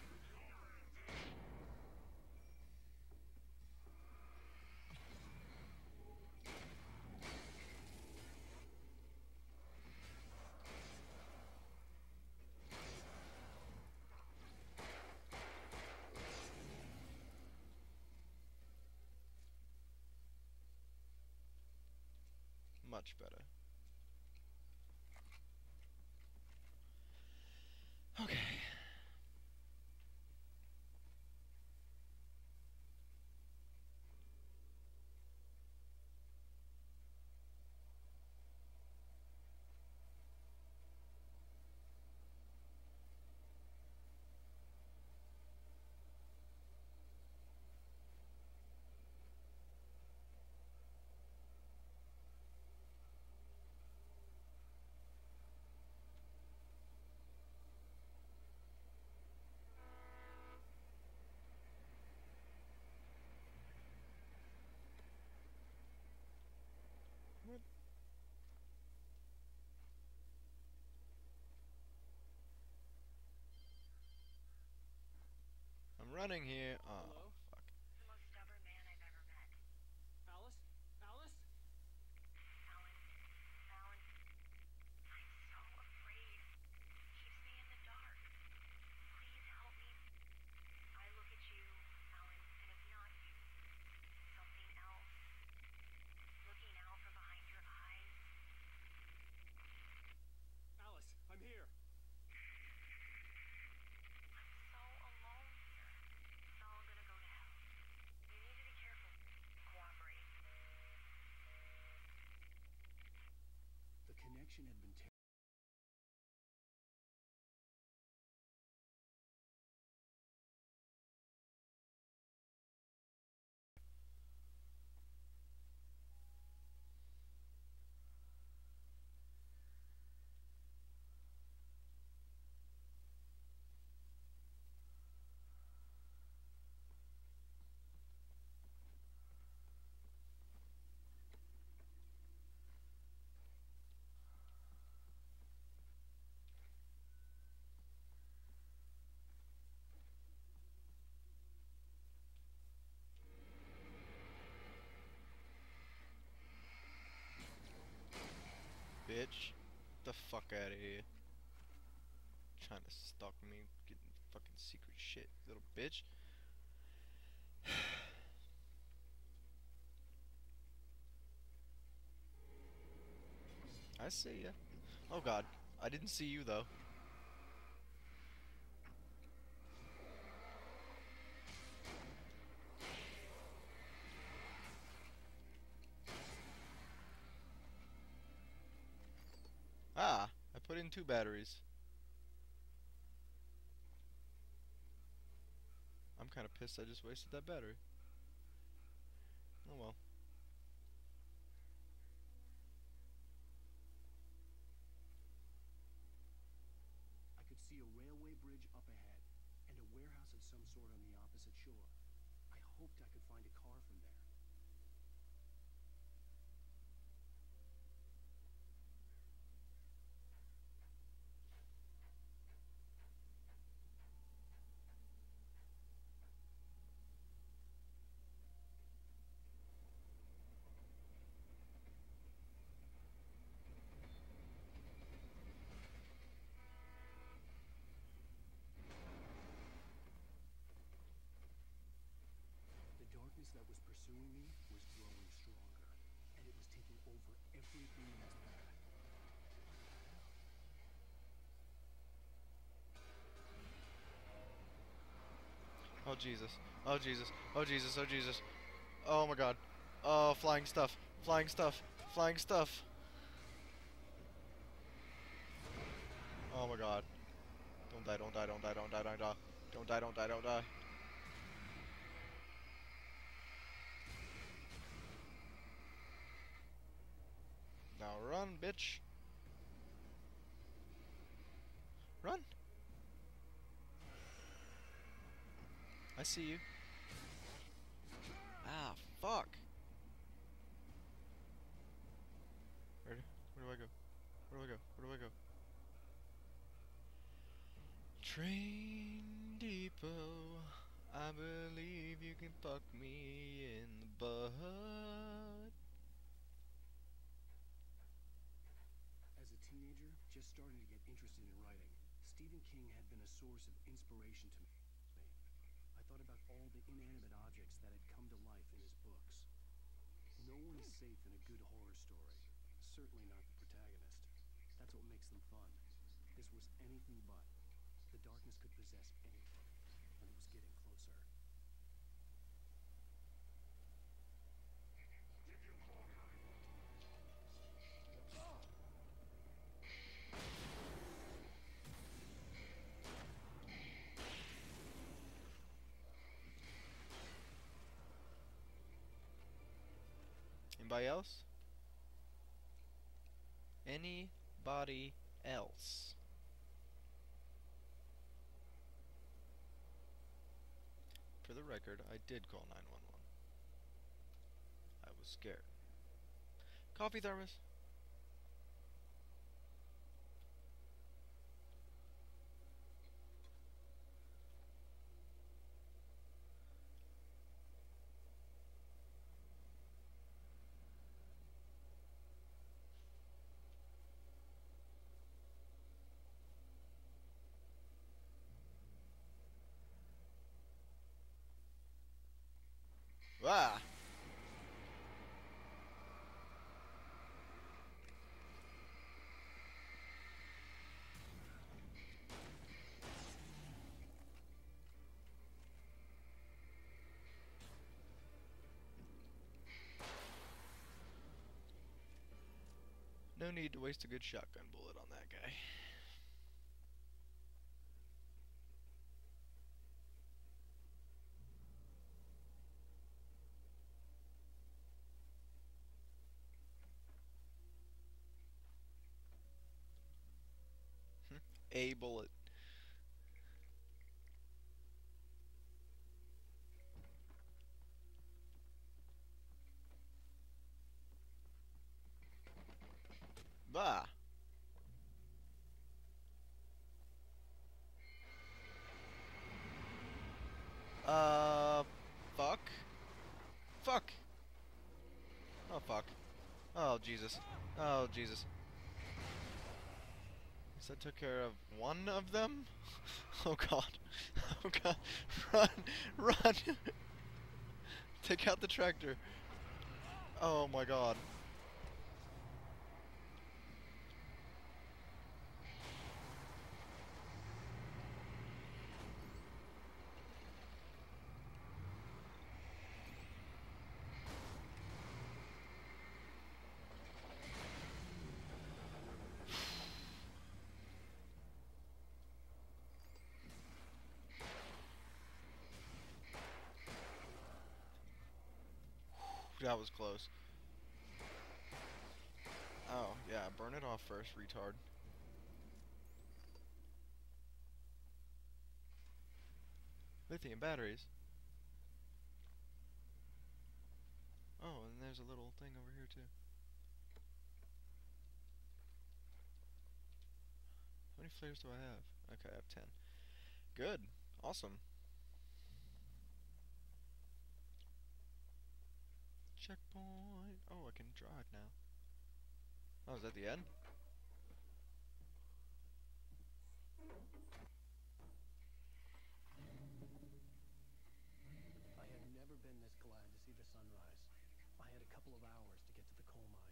Much better. Okay. What? I'm running here. Oh, Hello? fuck. The most stubborn man I've ever met. Alice? Alice? Alan, Alan, I'm so afraid. Keeps me in the dark. Please help me. I look at you, Alan, and it's not you. Something else. Looking out from behind your eyes. Alice, I'm here. I'm so alone here. It's all gonna go to hell. You need to be careful. Cooperate. The connection had been Bitch. Get the fuck out of here. Trying to stalk me, getting fucking secret shit, little bitch. I see ya. Oh god. I didn't see you though. Ah, I put in 2 batteries. I'm kind of pissed I just wasted that battery. Oh well. I could see a railway bridge up ahead, and a warehouse of some sort on the opposite shore. I hoped I could find a car from there. Jesus. Oh Jesus. Oh Jesus. Oh Jesus. Oh my God. Oh, flying stuff. Flying stuff. Flying stuff. Oh my God. Don't die, don't die, don't die, don't die, don't die. Don't die, don't die, don't die. Now run, bitch. Run. I see you. Ah, fuck. Where do I go? Where do I go? Where do I go? Train depot, I believe you can fuck me in the butt. As a teenager, just starting to get interested in writing, Stephen King had been a source of inspiration to me. I thought about all the inanimate objects that had come to life in his books. No one is safe in a good horror story, certainly not the protagonist. That's what makes them fun. This was anything but. The darkness could possess anything, and it was getting closer. Anybody else? Anybody else? For the record, I did call 911. I was scared. Coffee thermos. Ah! No need to waste a good shotgun bullet on that guy. A bullet. Bah. Fuck. Fuck. Oh, fuck. Oh, Jesus. Oh, Jesus. So that took care of one of them? Oh, God. Oh, God. Run. Run. Take out the tractor. Oh, my God. That was close. Oh, yeah, burn it off first, retard. Lithium batteries. Oh, and there's a little thing over here, too. How many flares do I have? Okay, I have 10. Good. Awesome. Checkpoint. Oh, I can drive now. Oh, is that the end? I had never been this glad to see the sunrise. I had a couple of hours to get to the coal mine.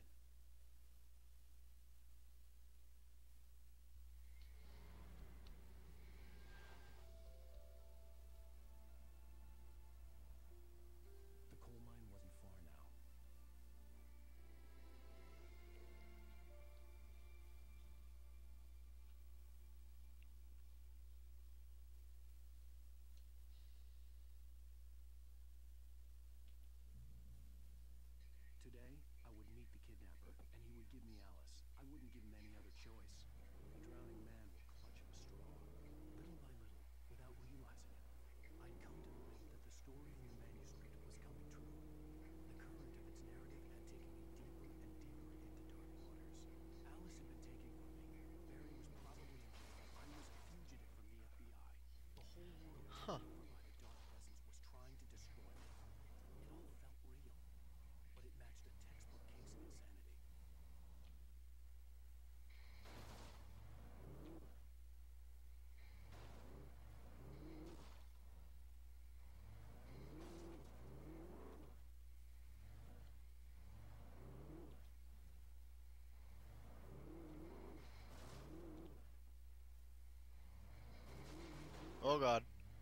Oh god.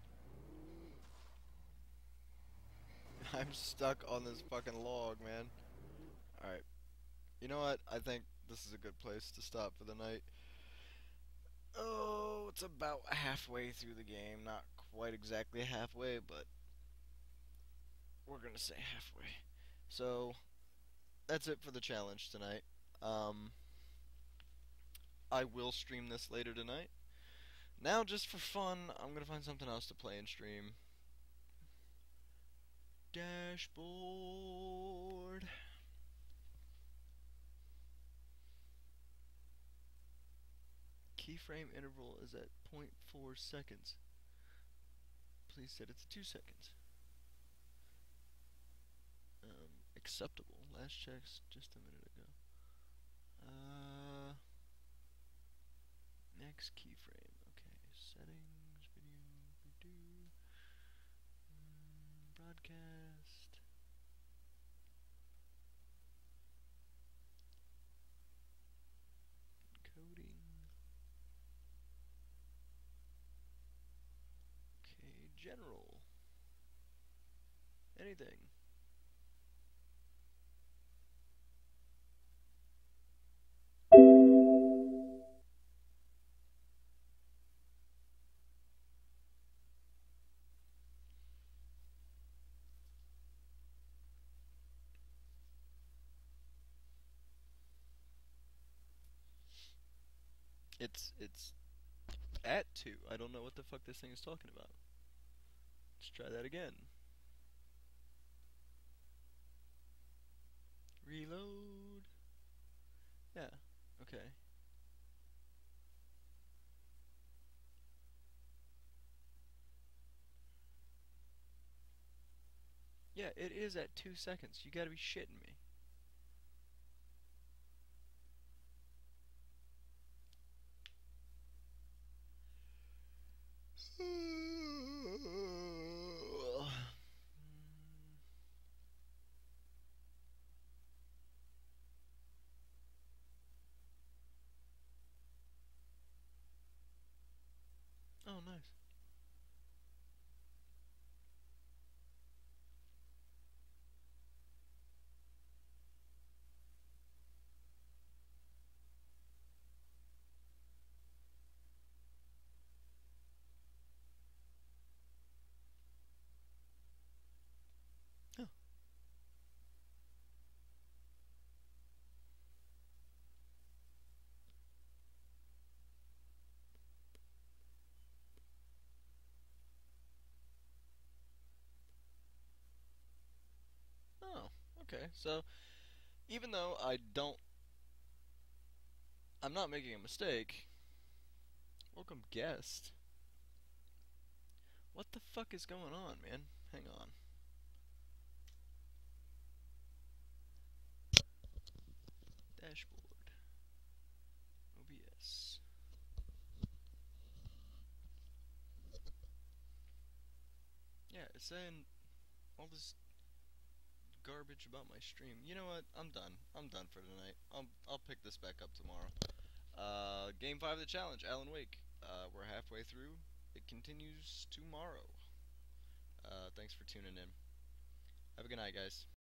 I'm stuck on this fucking log, man. Alright. You know what? I think this is a good place to stop for the night. Oh, it's about halfway through the game. Not quite exactly halfway, but we're gonna say halfway. So, that's it for the challenge tonight. I will stream this later tonight. Now, just for fun, I'm gonna find something else to play and stream. Dashboard. Keyframe interval is at 0.4 seconds. Please set it to 2 seconds. Acceptable. Last checks just a minute ago. Next keyframe. Okay, settings, video, redo, broadcast. Encoding. Okay, general. Anything. It's at 2. I don't know what the fuck this thing is talking about. Let's try that again. Reload. Yeah, okay. Yeah, it is at 2 seconds. You gotta be shitting me. Oh, nice. Oh. Oh, okay. So, even though I'm not making a mistake. Welcome guest. What the fuck is going on, man? Hang on. Dashboard. OBS. Yeah, it's saying all this garbage about my stream. You know what? I'm done. I'm done for tonight. I'll pick this back up tomorrow. Game 5 of the challenge, Alan Wake. We're halfway through. It continues tomorrow. Thanks for tuning in. Have a good night, guys.